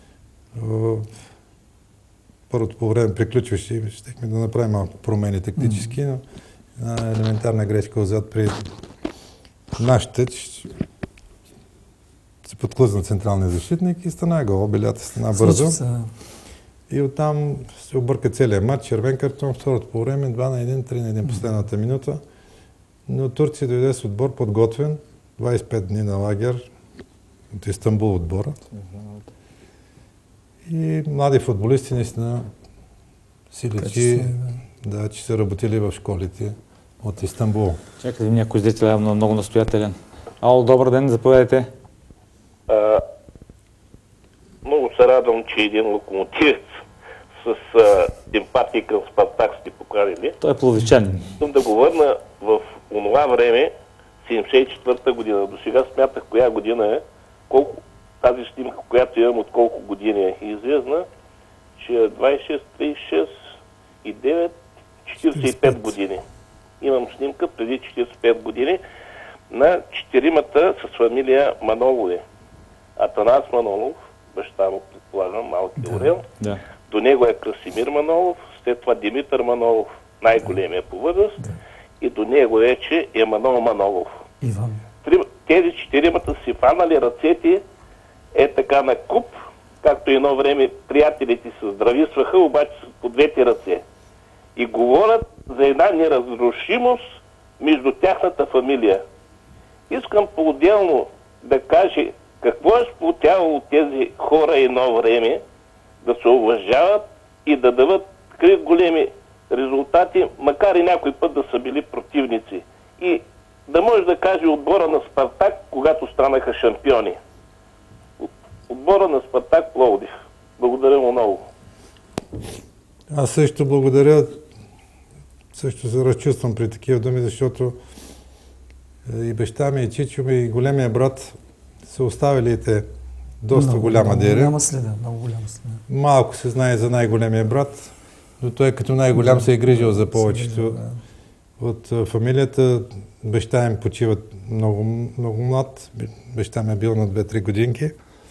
Първото по време приключваше и щехме да направим малко промени тактически, но една елементарна грешка отзад при наш тъч се подклъзна централния защитник и стана гол. Белята стана бързо. И оттам се обърка целият матч, червен картон, второто по време, два на един, три на един последната минута. Но Турция дойде с отбор подготвен, двадесет и пет дни на лагер от Истанбул отбора. И млади футболисти наистина си личи, да, че са работили в школите от Истанбул. Чакайте, някой зрител е много настоятелен. Ало, добър ден, заповядайте. А, много се радвам, че един локомотивец с а, емпатия към Спартак сте поканили. Той е пловдивчанин. Искам да го върна в онова време, седемдесет и четвърта година. До сега смятах коя година е, колко тази снимка, която имам от колко години е излезна, че е двадесет и шест, тридесет и шест и девет, четиридесет и пет години. Имам снимка преди четиридесет и пет години на четиримата с фамилия Манолови. Атанас Манолов, баща му, предполагам, малки Орел. Да, да. До него е Красимир Манолов, след това Димитър Манолов, най-големия по възраст, да. И до него вече е Манол Манолов. Иван. Тези четиримата си фанали ръцете е така на куп, както едно време приятелите се здрависваха, обаче с по двете ръце. И говорят за една неразрушимост между тяхната фамилия. Искам по-отделно да кажа какво е сплотявало тези хора едно време да се уважават и да дават такива големи резултати, макар и някой път да са били противници. И да може да каже отбора на Спартак, когато станаха шампиони. Отбора на Спартак Пловдив. Благодаря му много. Аз също благодаря. Също се разчувствам при такива думи, защото и баща ми, и чичо ми, и големия брат са оставили те доста много, голяма много, диря. Голяма следа, много голяма следа. Малко се знае за най-големия брат, но той като най-голям се е грижил за повечето от фамилията. Баща им почива много, много млад. Баща ми е бил на две-три годинки.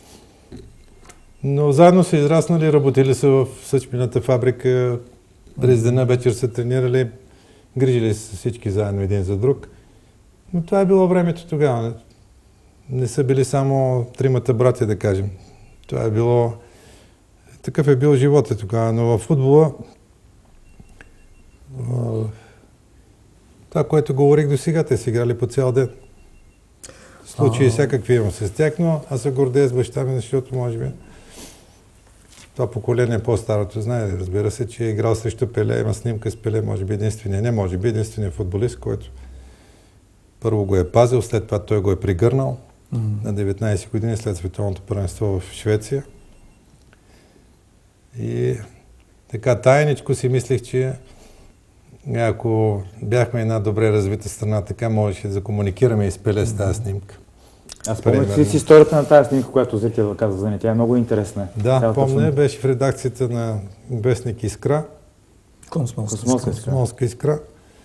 Но заедно са израснали, работили са в съчмината фабрика. През дена вечер са тренирали, грижили са всички заедно един за друг. Но това е било времето тогава. Не са били само тримата братя, да кажем. Това е било... Такъв е бил живота тогава, но във футбола това, което говорих до сега, те са играли по цял ден. Случаи всякакви имам с тях, но аз се гордея с баща ми, защото може би това поколение по-старото знае, разбира се, че е играл срещу Пеле, има снимка с Пеле, може би единствения, не може би единствения футболист, който първо го е пазил, след това той го е пригърнал mm-hmm. на деветнадесет години след световното първенство в Швеция. И така тайничко си мислех, че ако бяхме една добре развита страна, така можеше да комуникираме и с Пеле с тази снимка. Аз помня си историята на тази снимка, която зрител каза за нея. Тя е много интересна. Да, помня, беше в редакцията на вестник Искра. Комсомолска Комсомолска искра. Комсомолска Искра.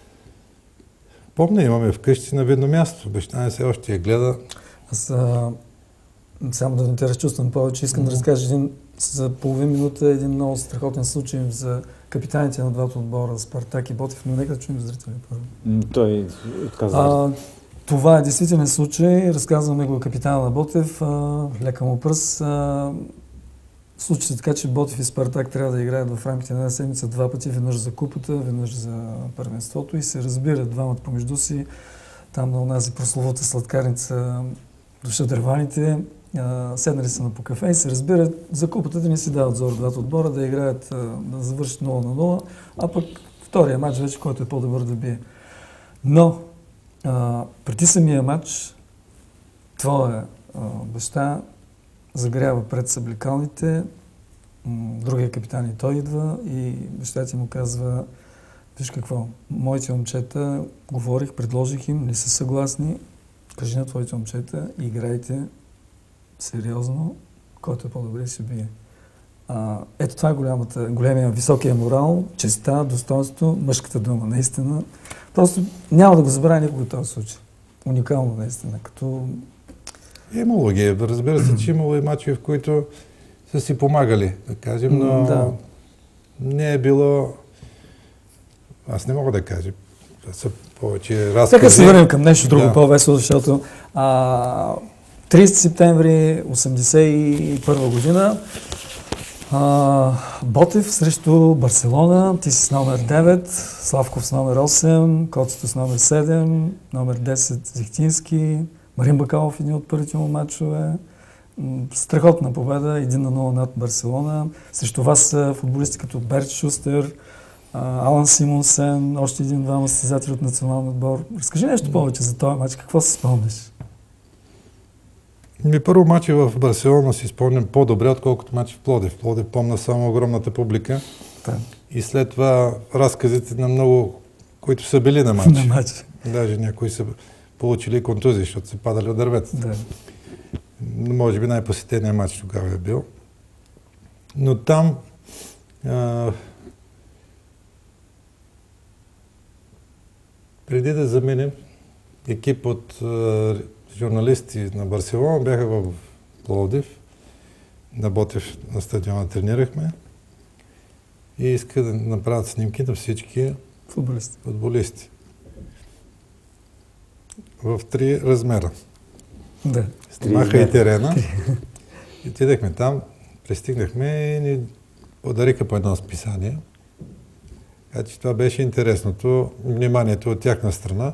Помня, имаме вкъщи на видно място. Баща се още я гледа. Аз а, само да не те разчувствам повече, искам да разкажа един, за половин минута един много страхотен случай за капитаните на двата отбора, Спартак и Ботев, но нека да чуем зрители първо. М, Той отказа. А, това е действителен случай, разказваме го капитана на Ботев, а, лека му пръст. А, случи се така, че Ботев и Спартак трябва да играят в рамките на една седмица два пъти, веднъж за купата, веднъж за първенството и се разбират двамата помежду си. Там на онази прословута сладкарница до Шадърваните, а, седнали са на по кафе и се разбират за купата да не си дават зор двата отбора, да играят, а, да завършат нула на нула, а пък втория матч вече, който е по-добър да бие. Но а, преди самия матч твоя а, баща загрява пред съблекалните, м, другия капитан и той идва и баща ти му казва: виж какво, моите момчета, говорих, предложих им, не са съгласни, кажи на твоите момчета, играйте сериозно, който е по-добре ще бие. А, ето това е голямата, големия, високия морал, честа, достоинство, мъжката дума, наистина. Просто няма да го забравя никога този случай. Уникално, наистина, като... Имало ги, разбира се, че имало и мачове, в които са си помагали, да кажем, но Да. не е било... Аз не мога да кажа. Това са повече разкази. Така се върнем към нещо друго Да. по-весело, защото а, тридесети септември осемдесет и първа година а, Ботев срещу Барселона, ти си с номер девет, Славков с номер осем, Коцето с номер седем, номер десет Зихтински, Марин Бакалов един от първите му матчове. М, Страхотна победа, един на нула над Барселона. Срещу вас са футболисти като Берт Шустер, а, Алан Симонсен, още един-двама състезатели от националния отбор. Разкажи нещо повече за този матч, какво се спомняш? Ми първо матча в Барселона си спомням по-добре, отколкото матч в Пловдив. В Пловдив помня само огромната публика Да. и след това разказите на много, които са били на На матч. матч. Даже някои са получили контузии, защото са падали от дърветата. Да. Може би най-посетеният матч тогава е бил. Но там а, преди да заминем, екип от а, журналисти на Барселона бяха в Пловдив, на Ботев на стадиона тренирахме и иска да направят снимки на всички Футболисти. футболисти. В три размера. Да. Снимаха и терена. И отидахме там, пристигнахме и ни подариха по едно списание. Така че това беше интересното, вниманието от тяхна страна.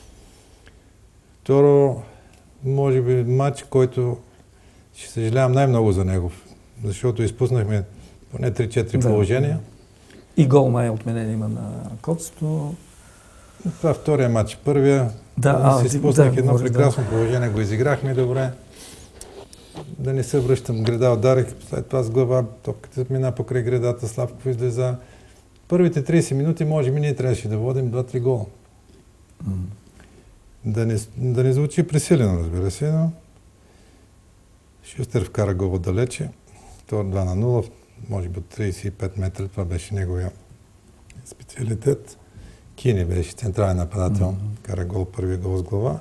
Второ, може би матч, който ще съжалявам най-много за него, защото изпуснахме поне три-четири Да. положения. И гол май отменен има на Коцето. Това е втория матч. Първия Да, а, си ти- изпуснах да, едно говориш, прекрасно положение, го изиграхме добре. Да не се връщам, греда ударих, след това с глава, топката мина покрай гредата, Славков излеза. Първите тридесет минути, може би, ние трябваше да водим два-три гола. М. Да не, да не звучи пресилено, разбира се, но Шустер вкара гол далече. Това два на нула, може би от тридесет и пет метра, това беше неговия специалитет. Кини беше централен нападател, Мгм. кара гол, първия гол с глава.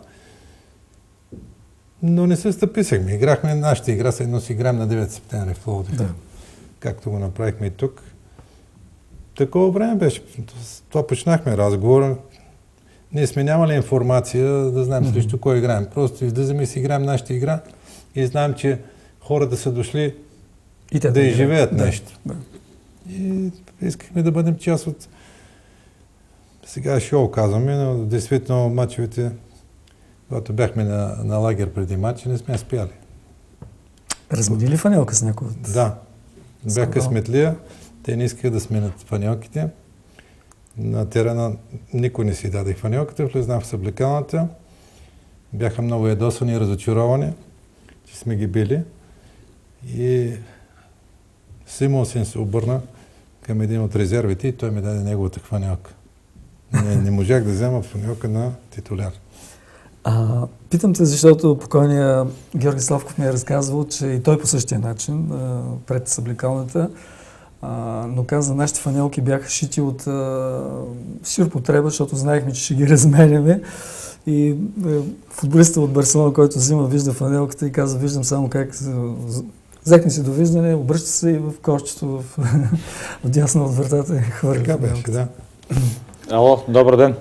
Но не се стъписахме. Играхме нашата игра, едно си играем на девети септември в Пловдив. Да. Както го направихме и тук. Такова време беше. С това почнахме разговора. Ние сме нямали информация да знаем Мгм. срещу кой играем. Просто излизаме и си играем нашата игра и знаем, че хората са дошли И те да играят. изживеят Да. нещо. Да. И искахме да бъдем част от... Сега шоу казваме, но действително мачовете, когато бяхме на, на лагер преди матча, не сме спяли. Размени ли фанелка с някой от... Да. Бях Скандал. късметлия. Те не искаха да сменят фанелките. На терена никой не си даде фанелката. Влезнах в съблекалната. Бяха много ядосани и разочаровани, че сме ги били. И Симонсен се обърна към един от резервите и той ми даде неговата фанелка. Не, не можах да взема фанелка на титуляр. А, питам те, защото покойния Георги Славков ми е разказвал, че и той по същия начин, а, пред съблекалната, а, но каза, нашите фанелки бяха шити от ширпотреба, защото знаехме, че ще ги разменяме. И е, футболиста от Барселона, който взима, вижда фанелката и казва, виждам само как взехме си довиждане, обръща се и в кошчето в, в дясно от вратата и хвърля. Така беше, да. Ало, добър ден.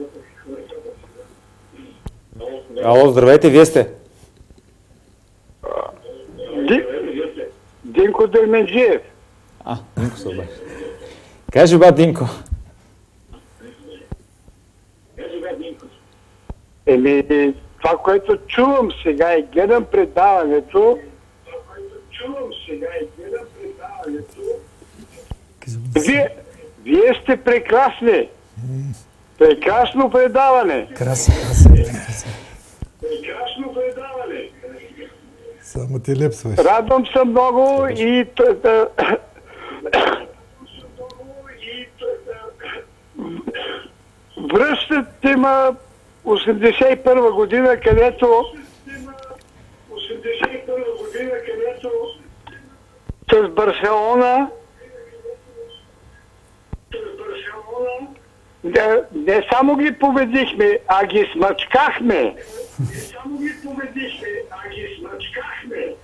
Ало, здравейте, вие сте? Ди... Динко Дерменджиев. А, Динко се обаче. Кажи, ба, Динко. Еми, това, което чувам сега и гледам предаването, това, което чувам сега и гледам предаването, вие, вие сте прекрасни. Прекрасно предаване. Краси, краси, краси. Прекрасно предаване. Само ти липсваш. Радвам се много и връщате ма осемдесет и първа година, където осемдесет и първа година, където с Барселона с Барселона не, не само ги победихме, а ги смачкахме. Не само ги победихме, а ги смачкахме.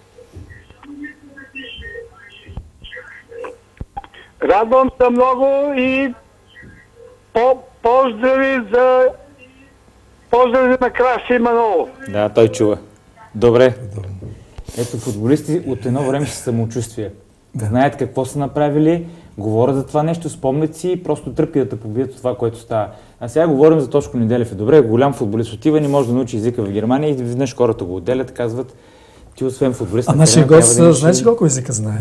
Радвам се много и по поздрави за поздрави на Краси Манолов. Да, той чува. Добре. Ето, футболисти от едно време са самочувствие. Да. Знаят какво са направили, говорят за това нещо, спомнят си и просто тръпки да те побият от това, което става. А сега говорим за Тошко Неделев. Е добре, голям футболист отива, не може да научи езика в Германия и веднъж хората го отделят, казват, ти освен футболист... А нашия гост, да знаеш колко езика знае?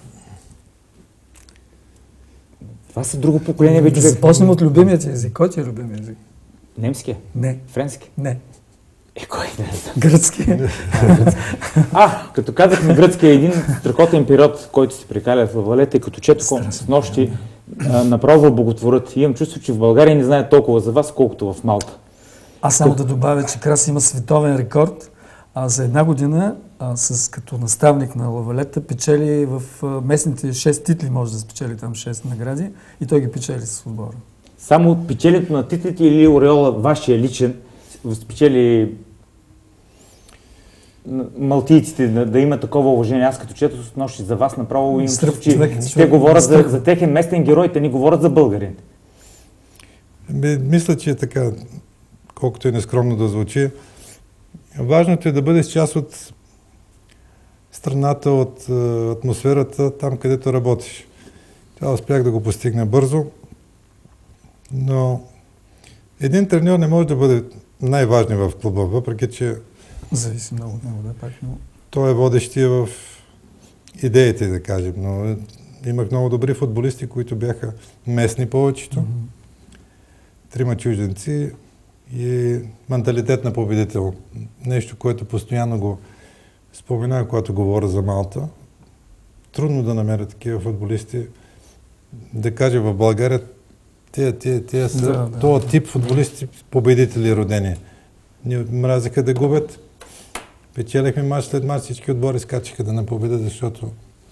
Това са друго поколение вече. Да започнем от любимият език. Кой ти е любимият език? Немския? Не. Френски? Не. Е, кой да е? Гръцки. А, като казахме гръцки е един страхотен период, който си прекаля в Валета и като чето с нощи, а, направо боготворят. И имам чувство, че в България не знаят толкова за вас, колкото в Малта. Аз само да добавя, че Краси има световен рекорд. А, за една година, а, с, като наставник на Лавалета, печели в а, местните шест титли, може да спечели там шест награди и той ги печели с отбора. Само от печелето на титлите или ореола, вашия личен, спечели малтийците да, да има такова уважение. Аз като чето с нощи за вас направо им Стръп, че, човек, те човек, говорят за, стръп. за техен местен герой, те ни говорят за българин. Мисля, че е така, колкото е нескромно да звучи. Важното е да бъдеш част от страната, от атмосферата, там където работиш. Това успях да го постигна бързо, но един треньор не може да бъде най-важният в клуба, въпреки че зависи много от него, да, пак, но... той е водещия в идеите, да кажем, но имах много добри футболисти, които бяха местни повечето, mm-hmm. трима чужденци и менталитет на победител. Нещо, което постоянно го споменавам, когато говоря за Малта. Трудно да намеря такива футболисти, да кажа в България, тия, тия, тия са, да, да, този тип футболисти, победители родени. Ни мразиха да губят. Печелихме мач след мач, всички отбори скачаха да не победят, защото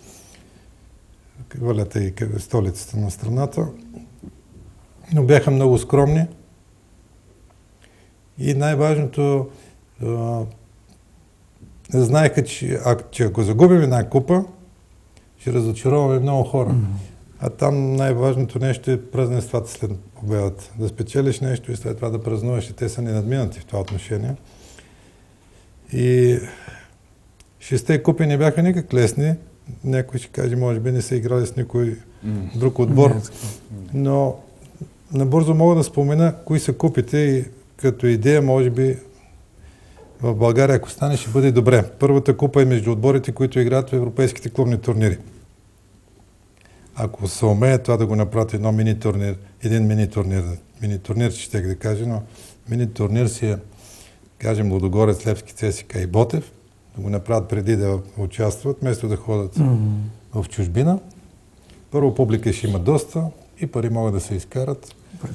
Валета и столицата на страната. Но бяха много скромни. И най-важното, знаеха, че, а, че ако загубим една купа, ще разочароваме много хора. Mm-hmm. А там най-важното нещо е празненствата след победата. Да спечелиш нещо и след това да празнуваш, и те са ненадминати в това отношение. И шесте купи не бяха никак лесни. Някой ще каже, може би не са играли с никой mm. друг отбор. Mm. Но набързо мога да спомена кои са купите и като идея, може би, в България, ако стане, ще бъде добре. Първата купа е между отборите, които играят в европейските клубни турнири. Ако се умее това да го направят едно мини-турнир, един мини-турнир, мини-турнир, ще да кажа, но мини-турнир си е, кажем, Лудогорец, Левски, ЦСКА и Ботев, да го направят преди да участват, вместо да ходят mm-hmm. в чужбина. Първо, публика ще има доста и пари могат да се изкарат.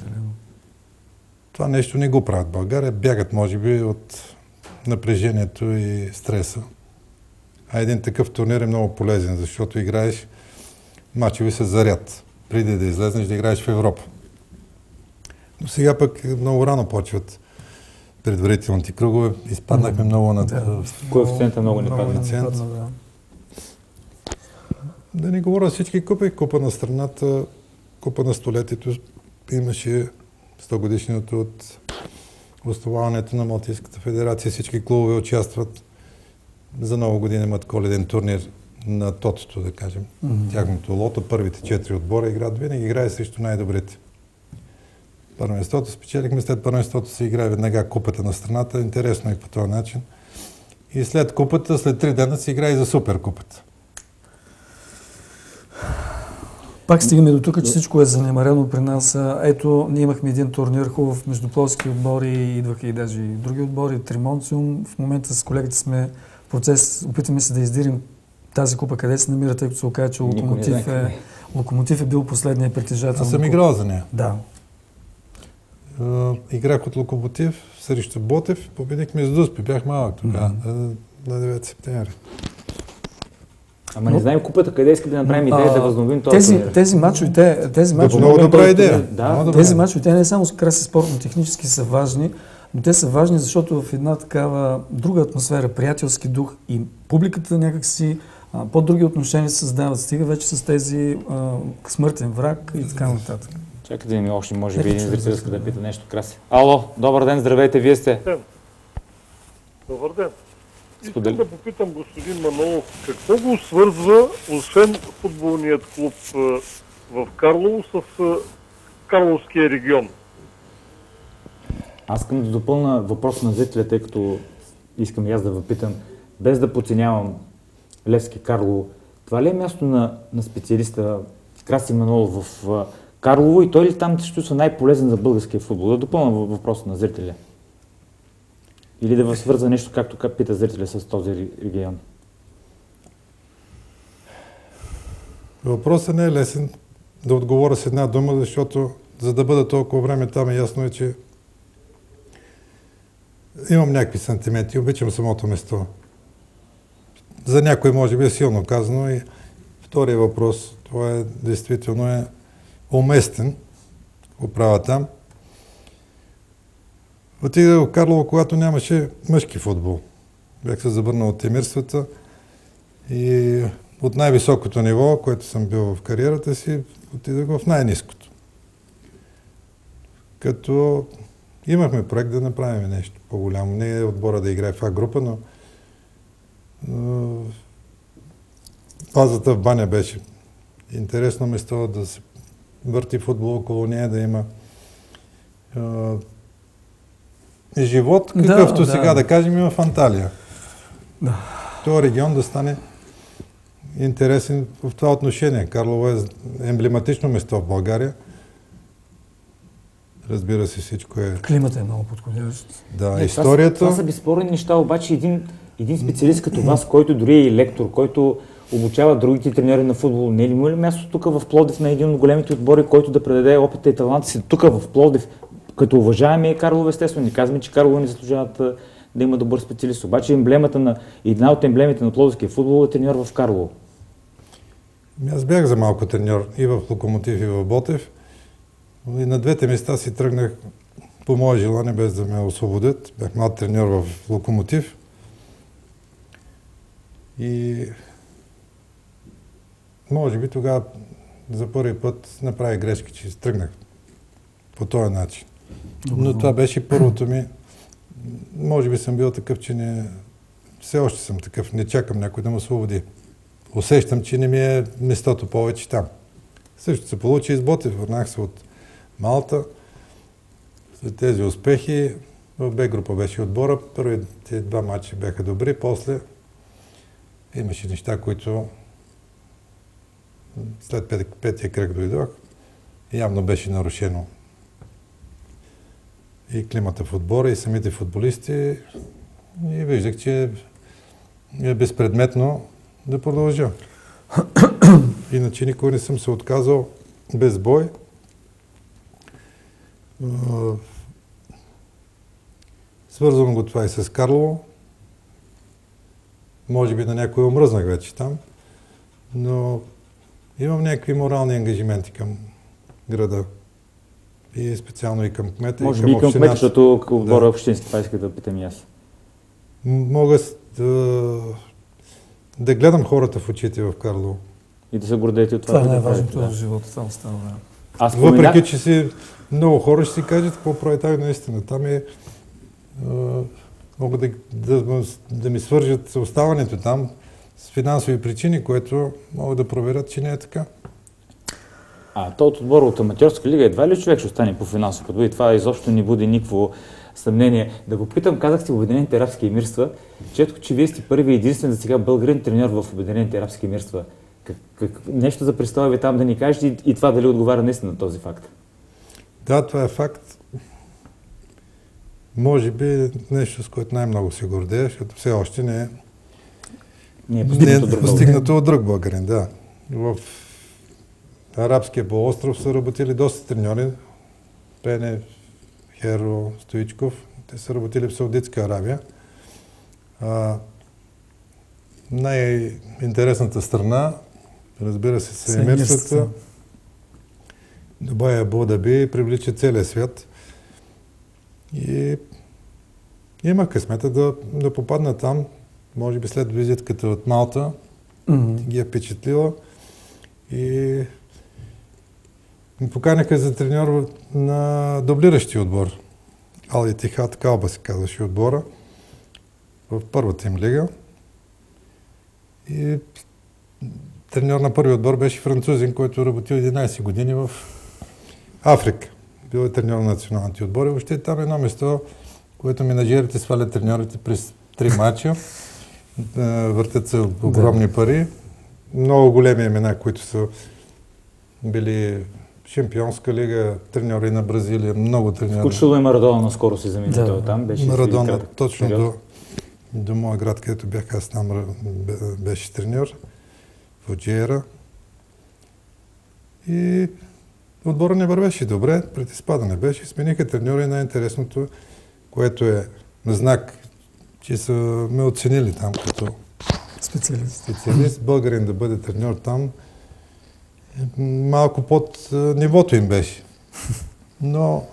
Това нещо не го правят в България. Бягат, може би, от напрежението и стреса. А един такъв турнир е много полезен, защото играеш мачове с заряд. Преди да излезнеш да играеш в Европа. Но сега пък много рано почват предварителните кругове. Изпаднахме много на... Да. Коефициента много ни падна. Падна, да. Да не говоря всички купи. Купа на страната, купа на столетието. Имаше сто годишнината от основаването на Малтийската федерация. Всички клубове участват. За нова година имат коледен турнир на тотото, да кажем. Mm-hmm. Тяхното лото, първите четири отбора играят, винаги играе срещу най-добрите. Първенството спечелихме, след първенството се играе веднага купата на страната. Интересно е по този начин. И след купата, след три дена се играе и за суперкупата. Пак стигаме до тук, че всичко е занемарено при нас. Ето, ние имахме един турнир хубав между пловдивски отбори, идваха и даже и други отбори, Тримонциум. В момента с колегите сме в процес, опитваме се да издирим тази купа, къде се намира, тъй като се оказа, че Локомотив е, Локомотив е бил последния притежател. Аз съм играл за нея. Да. Uh, играх от Локомотив срещу Ботев, победихме с Дуспи, бях малък тогава, mm-hmm. на девети септември. Ама не знаем купата, къде искаме да направим идея да възновим този тези, турнир. Тези мачове, те, тези мачове... Много добра идея. Да, тези мачове, те не само краси спортно-технически са важни, но те са важни, защото в една такава друга атмосфера, приятелски дух и публиката някакси по-други отношения се създават. Стига вече с тези а, смъртен враг и така нататък. Чакайте ми още, може би един зрител иска да пита нещо. Краси. Ало, добър ден, здравейте, вие сте. Добър ден. Сподели. Искам да попитам господин Манолов, какво го свързва, освен футболният клуб в Карлово, с Карловския регион? Аз искам да допълна въпрос на зрителя, тъй като искам и аз да въпитам, без да подценявам Левски Карлово. Това ли е място на, на специалиста Краси Манолов в Карлово и той ли там ще са най-полезен за българския футбол? Да допълна въпроса на зрителя. Или да свърза нещо, както пита зрителя, с този регион? Въпросът не е лесен да отговоря с една дума, защото за да бъда толкова време там е ясно е, че имам някакви сантименти, обичам самото место. За някой може би е силно казано и втория въпрос, това е действително е уместен, го правя там. Отидах в Карлово, когато нямаше мъжки футбол. Бях се завърнал от емирствата и от най-високото ниво, което съм бил в кариерата си, отидах в най-ниското. Като имахме проект да направим нещо по-голямо. Не е отбора да играе в А-група, но, но базата в Баня беше интересно место да се върти футбол около нея, да има е, живот, какъвто да, сега да. да кажем има в Анталия. Да. Това регион да стане интересен в това отношение. Карлово е емблематично место в България. Разбира се, всичко е... Климата е много подходящ. Да, Не, историята... Това, това са безспорни неща, обаче един, един специалист като вас, който дори е и лектор, който обучава другите треньори на футбол, не е ли му ли място тук в Пловдив на един от големите отбори, който да предаде опита и таланта си тук в Пловдив, като уважаеми Карлово, естествено. Не казваме, че Карлово не заслужават да има добър специалист. Обаче емблемата на, една от емблемите на пловдивския футбол е треньор в Карлово. Аз бях за малко треньор и в Локомотив, и в Ботев. И на двете места си тръгнах по мое желание, без да ме освободят. Бях млад треньор в Локомотив. И може би тогава за първи път направих грешки, че тръгнах по този начин. Но това беше първото ми. Може би съм бил такъв, че не... Все още съм такъв. Не чакам някой да ме освободи. Усещам, че не ми е местото повече там. Също се получи из Ботев. Върнах се от Малта. След тези успехи в Б група беше отбора. Първите два матча бяха добри. После имаше неща, които след пет, петия кръг дойдох. Явно беше нарушено и климата в отбора, и самите футболисти. И виждах, че е безпредметно да продължа. Иначе никога не съм се отказал без бой. Свързвам го това и с Карлово. Може би на някой омръзнах вече там, но имам някакви морални ангажименти към града. И специално и към кмета, Може и към би и към общината. кмета, защото отбора Да. е общински, това иска да питам и аз. Мога да, да гледам хората в очите в Карлово. И да се гордеете от това. Това е което най-важното правите, в живота, там става време. Аз Въпреки, споменах, че си много хора ще си кажат какво прави тази наистина. Там е... а, могат да, да, да ми свържат оставането там с финансови причини, което могат да проверят, че не е така. а то от отбора от аматьорска лига едва ли човек ще остане по финансов подбор и това изобщо не буди никакво съмнение. Да го питам, казахте в Обединените арабски емирства, четох, че вие сте първи и единствен за сега българин треньор в Обединените арабски емирства. Как, как, нещо за представа ви там да ни кажете и, и това дали отговаря наистина на този факт? Да, това е факт. Може би нещо, с което най-много се гордея, защото все още не е, Не е не постигнато е друг българин. постигнато от друг българин. Да. В Арабския полуостров са работили доста треньори. Пене, Херо, Стоичков. Те са работили в Саудитска Арабия. А, най-интересната страна, разбира се, са емирствата. Дубай, Абу Даби привлича целия свят. И имах късмета да, да попадна там, може би след визитката от Малта, Mm-hmm. ги е впечатлила. И ми поканяха за треньор на дублиращия отбор. Ал Етихад Калба се казваше отбора в първата им лига. И треньор на първи отбор беше французин, който работил единайсет години в Африка. Бил е треньор на националните отбори. Въобще там е едно место, което менаджерите свалят треньорите през три мача. Въртят се огромни да. пари. Много големи имена, които са били Шампионска лига, треньори на Бразилия, много треньори. Включително и Марадона наскоро се замени да. там. Беше Марадона, точно до, до моя град, където бях аз там, беше треньор в Оджиера. И отбора не вървеше добре, предизпадане беше. Смениха треньори. Най-интересното, което е знак, че са ме оценили там като специалист. специалист. Българин да бъде треньор там, малко под нивото им беше. Но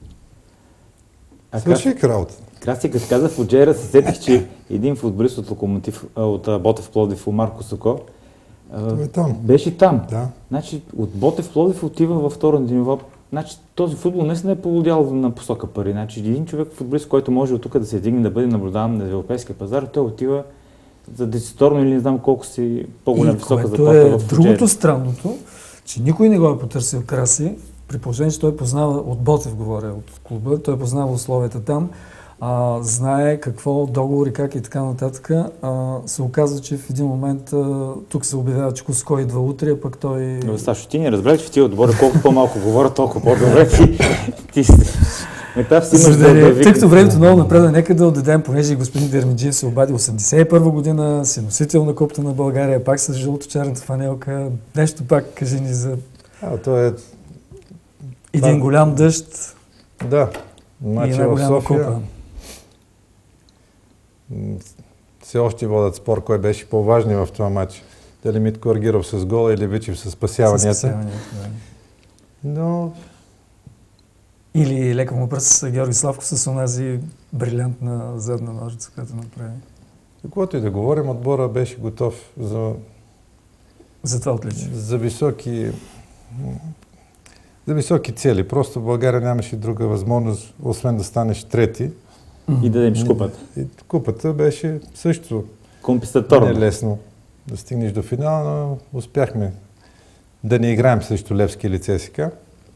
свърших работа. Красти, като каза в Оджера, се сетих, че един футболист от Локомотив, от Ботев Пловдив, Марко Соко, е там. беше там. Да. Значи от Ботев Пловдив отива във второто ниво. Значи този футбол не е поводял на посока пари. Значи един човек футболист, който може от тук да се дигне да бъде наблюдаван на европейския пазар, той отива за десеторно или не знам колко си по-голям висока заплата е в Оджера. другото странното, че никой не го е потърсил Краси, при положение, че той познава, от Ботев говоря, от клуба, той познава условията там, а, знае какво договори, как и така нататък. А, се оказва, че в един момент а, тук се обявява, че Коско идва утре, а пък той... Но, Сашо, ти не разбрах, че в тия отбори колко по-малко говоря, толкова по-добре ти, ти си. Метав си имаш да, да Тъй като времето много напредва, нека да отдадем, понеже и господин Дермиджиев се обади осемдесет и първа година, си носител на Купата на България, пак с жълто-черната фанелка. Нещо пак кажи ни за А, то е... един това... голям дъжд Да, и матча една в голяма София. купа. Все още водят спор, кой беше по-важни в това матч. Дали Митко Аргиров с гола или Вичев с спасяванията. С спасяванията, да. Но Или лека му пръст с Георги Славков с онази брилянтна задна ножица, която направи. каквото и да говорим, отбора беше готов за, За това отличие. за високи за високи цели. Просто в България нямаше друга възможност, освен да станеш трети. и да дадем купата. И купата беше също Компенсаторно. не лесно да стигнеш до финала, но успяхме да не играем срещу Левски или ЦСКА.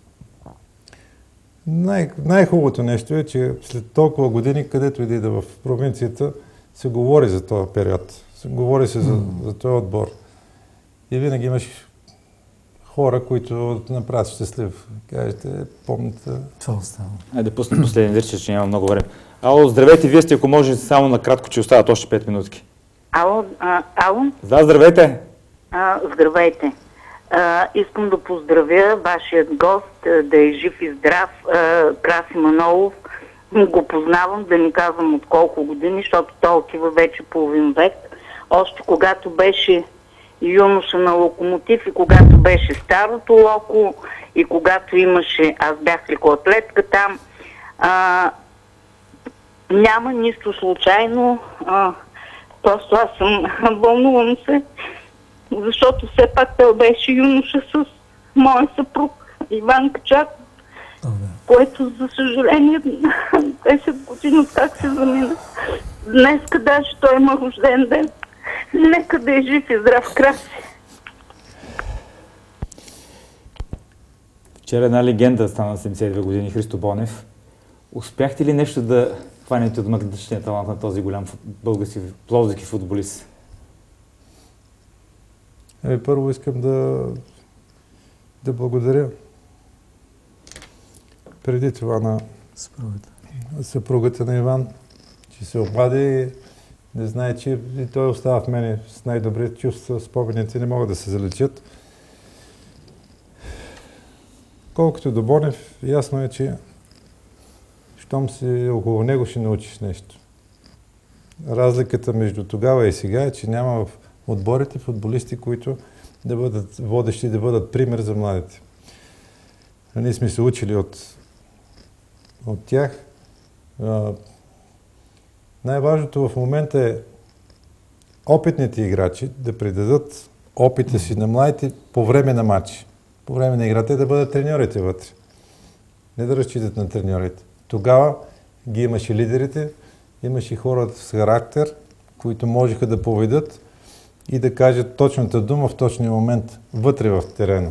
Най- най-хубавото нещо е, че след толкова години, където и да иде в провинцията, се говори за този период. Се говори се за, mm. за този отбор. И винаги имаш хора, които направят щастлив. Кажете, помните. Това остава. Айде да пуснем последния дирче, че няма много време. Ало, здравейте, вие сте, ако може само накратко, че остават още пет минутки. Ало, а, ало? Да, здравейте. А, здравейте. А, искам да поздравя вашият гост, да е жив и здрав, а, Краси Манолов. Го познавам, да не казвам от колко години, защото той отива вече половин век. Още когато беше юноша на Локомотив и когато беше старото Локо и когато имаше, аз бях лекоатлетка там, а, няма нищо случайно, а, просто аз съм, вълнувам се, защото все пак той беше юноша с моя съпруг Иван Качак, oh, yeah. което за съжаление десет години как се замина. Днеска даже той има рожден ден. Нека да е жив и здрав, Краси. Вчера една легенда стана седемдесет и две години, Христо Бонев. Успяхте ли нещо да хванете от магнетичния талант на този голям български пловдивски футболист? Е, първо искам да, да благодаря преди това на съпругата. съпругата на Иван, че се обади и да знае, че и той остава в мене с най-добрите чувства, спомените не могат да се залечат. Колкото до Бонев, ясно е, че щом си около него, ще научиш нещо. Разликата между тогава и сега е, че няма в отборите футболисти, които да бъдат водещи, да бъдат пример за младите. Ние сме се учили от, от тях. Най-важното в момента е опитните играчи да придадат опита си на младите по време на матчи. По време на играта е да бъдат треньорите вътре. Не да разчитат на треньорите. Тогава ги имаше лидерите, имаше хората с характер, които можеха да поведат и да кажат точната дума в точния момент вътре в терена.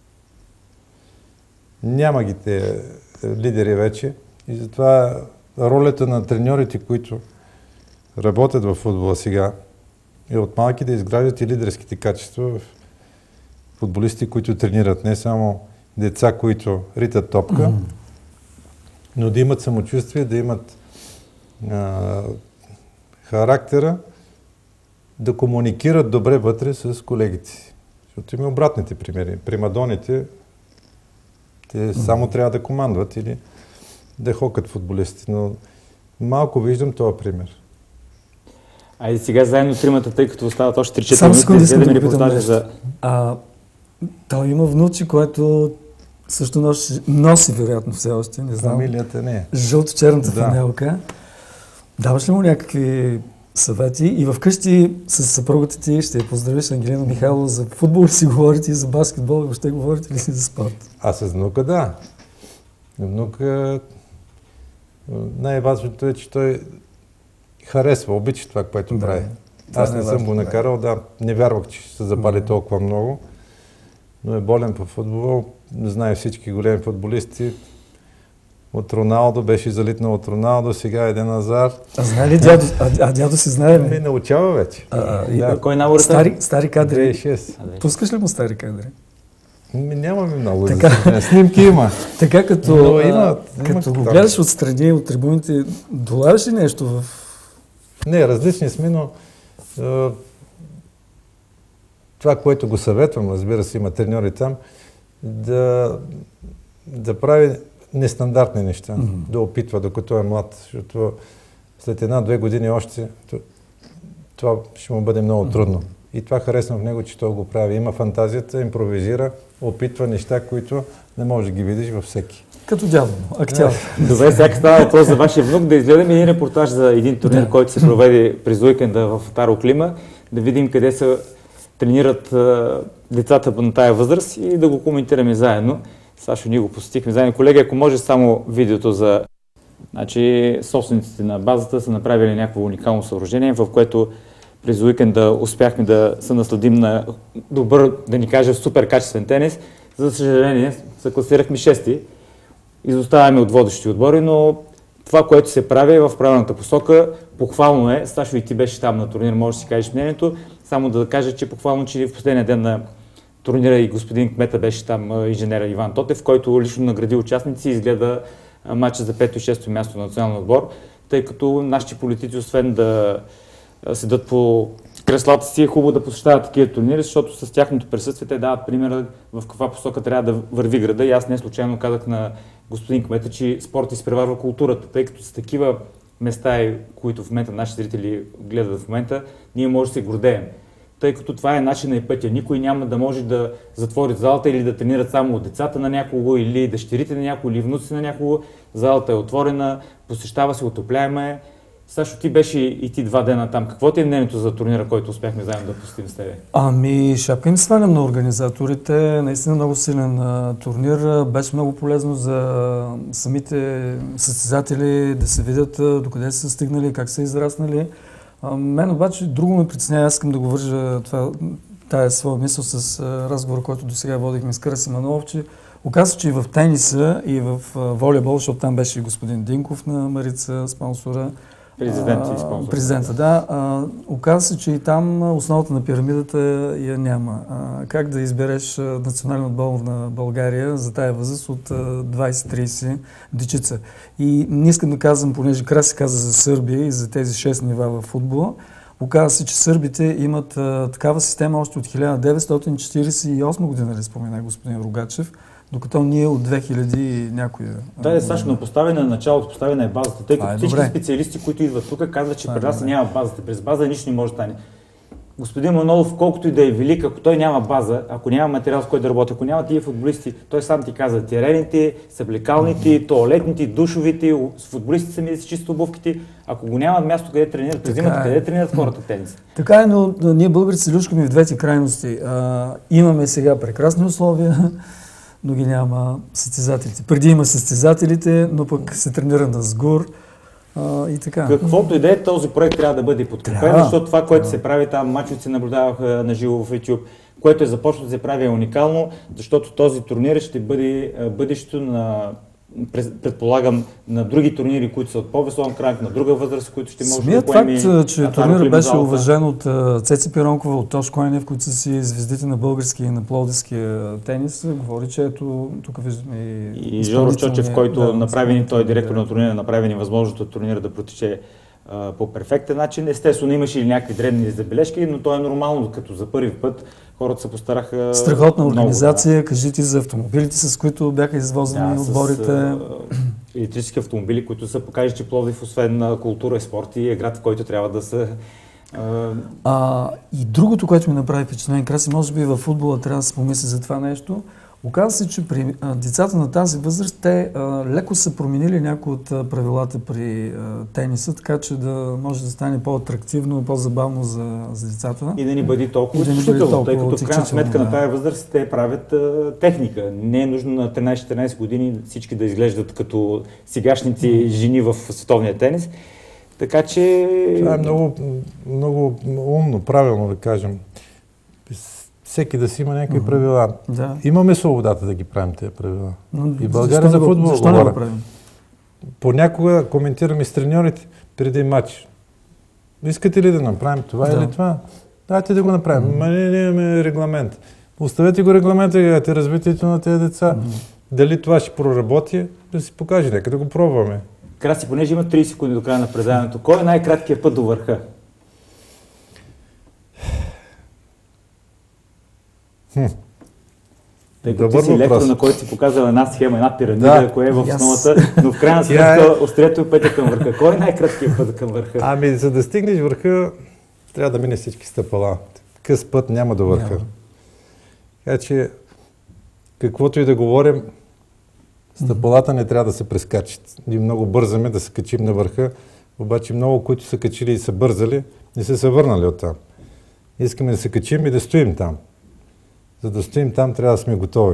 Няма ги те лидери вече и затова ролята на треньорите, които работят в футбола сега, е от малки да изграждат и лидерските качества в футболисти, които тренират. Не само деца, които ритат топка, mm-hmm. но да имат самочувствие, да имат а, характера, да комуникират добре вътре с колегите си. Защото има обратните примери. Примадоните, те mm-hmm. само трябва да командват или да хокат футболисти, но малко виждам този пример. Айде сега заедно тримата, тъй като остават още три-четири минути, да ми репортажа за... А, той има внучи, което също носи, носи вероятно все още, не знам. Фамилията не е. Жълто-черната да. фанелка. Даваш ли му някакви съвети? И вкъщи с съпругата ти ще я поздравиш, Ангелина Михайлова, за футбол ли си говорите и за баскетбол, и въобще говорите ли си за спорт? А с внука да. Внука най-важното е, че той харесва, обича това, което да, прави. Аз не съм го накарал, да, не вярвах, че ще се запали толкова много, но е болен по футбол. Знае всички големи футболисти. От Роналдо, беше залитнал от Роналдо, сега е Еден Азар. А знае ли дядо? А, а дядо си знае ли? Ме научава вече. А, а, да. Кой набор е? Стари, стари кадри. две хиляди и шеста. Пускаш ли му стари кадри? Нямаме много. Така, снимки има. Така като, но а, има, като има, го гледаш отстрани, от трибуните, долавяш ли нещо в... Не, различни сме, но а, това, което го съветвам, разбира се, има треньори там, да, да прави нестандартни неща, mm-hmm. да опитва, докато е млад, защото след една-две години още това ще му бъде много трудно. Mm-hmm. И това харесвам в него, че той го прави. Има фантазията, импровизира, опитва неща, които не можеш да ги видиш във всеки. Като дядо, актьор. Добре, сега става въпрос за вашия внук, да изгледаме един репортаж за един турнир, yeah. който се проведе през уикенда в Таро Клима, да видим къде се тренират а, децата на тая възраст и да го коментираме заедно. Сашо, ние го посетихме заедно. Колеги, ако може само видеото за... Значи, собствениците на базата са направили някакво уникално съоръжение, в което през уикенда успяхме да се насладим на добър, да ни кажа, супер качествен тенис. За съжаление, се класирахме шести. Изоставяме от водещи отбори, но това, което се прави в правилната посока, похвално е. Сашо, и ти беше там на турнир, можеш да си кажеш мнението. Само да кажа, че похвално, че в последния ден на турнира и господин кмета беше там, инженера Иван Тотев, който лично награди участници и изгледа матча за пето и шесто място на националния отбор, тъй като нашите политици, освен да седат по креслата си е хубаво да посещават такива турнири, защото с тяхното присъствие те дават примера в каква посока трябва да върви града. И аз не случайно казах на господин кмета, че спорт изпреварва културата, тъй като с такива места, които в момента наши зрители гледат в момента, ние може да се гордеем. Тъй като това е начинът и пътя. Никой няма да може да затвори залата или да тренират само децата на някого, или дъщерите на някого, или внуците на някого. Залата е отворена, посещава се, отопляема е. Сашо, ти беше и ти два дена там. Какво ти е мнението за турнира, който успяхме заедно да посетим с тебе? Ами, шапка им свалям на организаторите. Наистина много силен а, турнир. Беше много полезно за самите състезатели да се видят а, докъде са стигнали, как са израснали. А, мен обаче друго ме притеснява. Аз искам да го вържа това, тая своя мисъл с а, разговор, който до сега водихме с Краси Манолов, че оказва, че и в тениса, и в а, волейбол, защото там беше и господин Динков на Марица, спонсора, Президент и спонсор. Президента, да. А, оказва се, че и там основата на пирамидата я няма. А, как да избереш национален отбор на България за тая възраст от двайсет-трийсет дечица? И не искам да казвам, понеже Краси каза за Сърбия и за тези шест нива в футбола, оказва се, че сърбите имат а, такава система още от хиляда деветстотин четирийсет и осма година, ли спомена господин Рогачев, докато ние от две хиляди някоя... Да, е, Сашо, но поставяне на началото, поставяне е базата, тъй като е всички добре. специалисти, които идват тук, казват, че при нас няма базата. Без база нищо не може да стане. Господин Манолов, колкото и да е велик, ако той няма база, ако няма материал, с който да работи, ако няма тия футболисти, той сам ти каза, терените, съблекалните, туалетните, душовите, футболистите сами да си чисто обувките, ако го нямат място къде тренират, през зимата, къде тренират хората тенис? Така е, но ние българите се люшкаме в двете крайности. А, имаме сега прекрасни условия, но ги няма състезателите. Преди има състезателите, но пък се тренира на сгур а, и така. Каквото и да е, този проект трябва да бъде подкрепен, да, защото това, което да. се прави там, мачовете се наблюдаваха на живо в YouTube, което е започнато да се прави е уникално, защото този турнир ще бъде бъдещето на, предполагам, на други турнири, които са от по-висок ранг, на друга възраст, които ще може Самият да поеми... факт, че турнирът беше уважен от Цеци Пиронкова, от Тошко Енев, които са си звездите на българския и на пловдивския тенис, говори, че ето, тук виждаме и... И Жоро Чочев, който да, направи, той е директор на турнира, направи ни възможност от турнира да протече а, по перфектен начин. Естествено, имаше и някакви дребни забележки, но то е нормално, като за първи път хората се постараха. Страхотна организация, много, да. Кажи ти за автомобилите, с които бяха извозвани да, отборите. С, електрически автомобили, които са покажат, че Пловдив, освен на култура и спорт, и е град, в който трябва да се... А... А, и другото, което ми направи впечатление, Краси, може би във футбола трябва да се помисли за това нещо. Оказва се, че при а, децата на тази възраст те а, леко са променили някои от а, правилата при а, тениса, така че да може да стане по-атрактивно, по-забавно за, за децата. И да ни бъде толкова отчително, тъй като в крайна сметка да. на тази възраст те правят а, техника. Не е нужно на тринайсет-четиринайсет години всички да изглеждат като сегашните mm. жени в световния тенис. Така че... Това е много, много умно, правилно да кажем. Всеки да си има някакви uh-huh. правила. Да. Имаме свободата да ги правим тези правила. Но, и България за футбол защо не го правим? Понякога коментираме с треньорите преди матч. Искате ли да направим това да. или това? Дайте да го направим. Uh-huh. Ма не, не имаме регламент. Оставете го регламента, гледате развитието на тези деца. Uh-huh. Дали това ще проработи, да си покаже. Нека да го пробваме. Краси, понеже има трийсет секунди до края на предаването, кой е най-краткият път до върха? Хм. Тъй като ти си лектор, на който си показал една схема, една пирамида, да, кое е в основата, yes. но в крайна сметка е... острието е пътя към върха. Кой е най-краткият път към върха? Ами, за да стигнеш върха, трябва да минеш всички стъпала. Къс път няма до върха. Yeah. Така че, каквото и да говорим, стъпалата не трябва да се прескачат. Ние много бързаме да се качим на върха, обаче много, които са качили и са бързали, не са се върнали оттам. Искаме да се качим и да стоим там. За да стоим там, трябва да сме готови.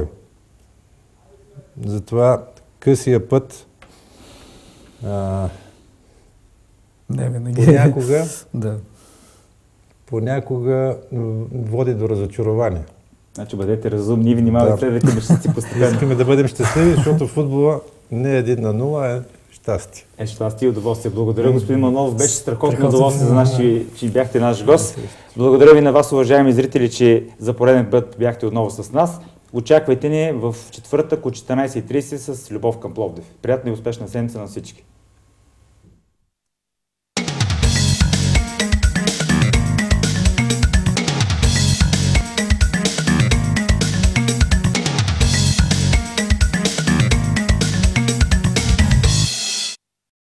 Затова късия път а, не, винаги. понякога, да. понякога води до разочарование. Значи бъдете разумни и внимавайте, да. Следвайте мечтите постепенно. Искаме да бъдем щастливи, защото футбола не е един на нула, е щастие. Е, щастие и удоволствие. Благодаря, господин Манолов. Беше страхотно удоволствие за нас, че, че бяхте наш гост. Благодаря ви на вас, уважаеми зрители, че за пореден път бяхте отново с нас. Очаквайте ни в четвъртък от четиринайсет и трийсет с Любов към Пловдив. Приятна и успешна седмица на всички.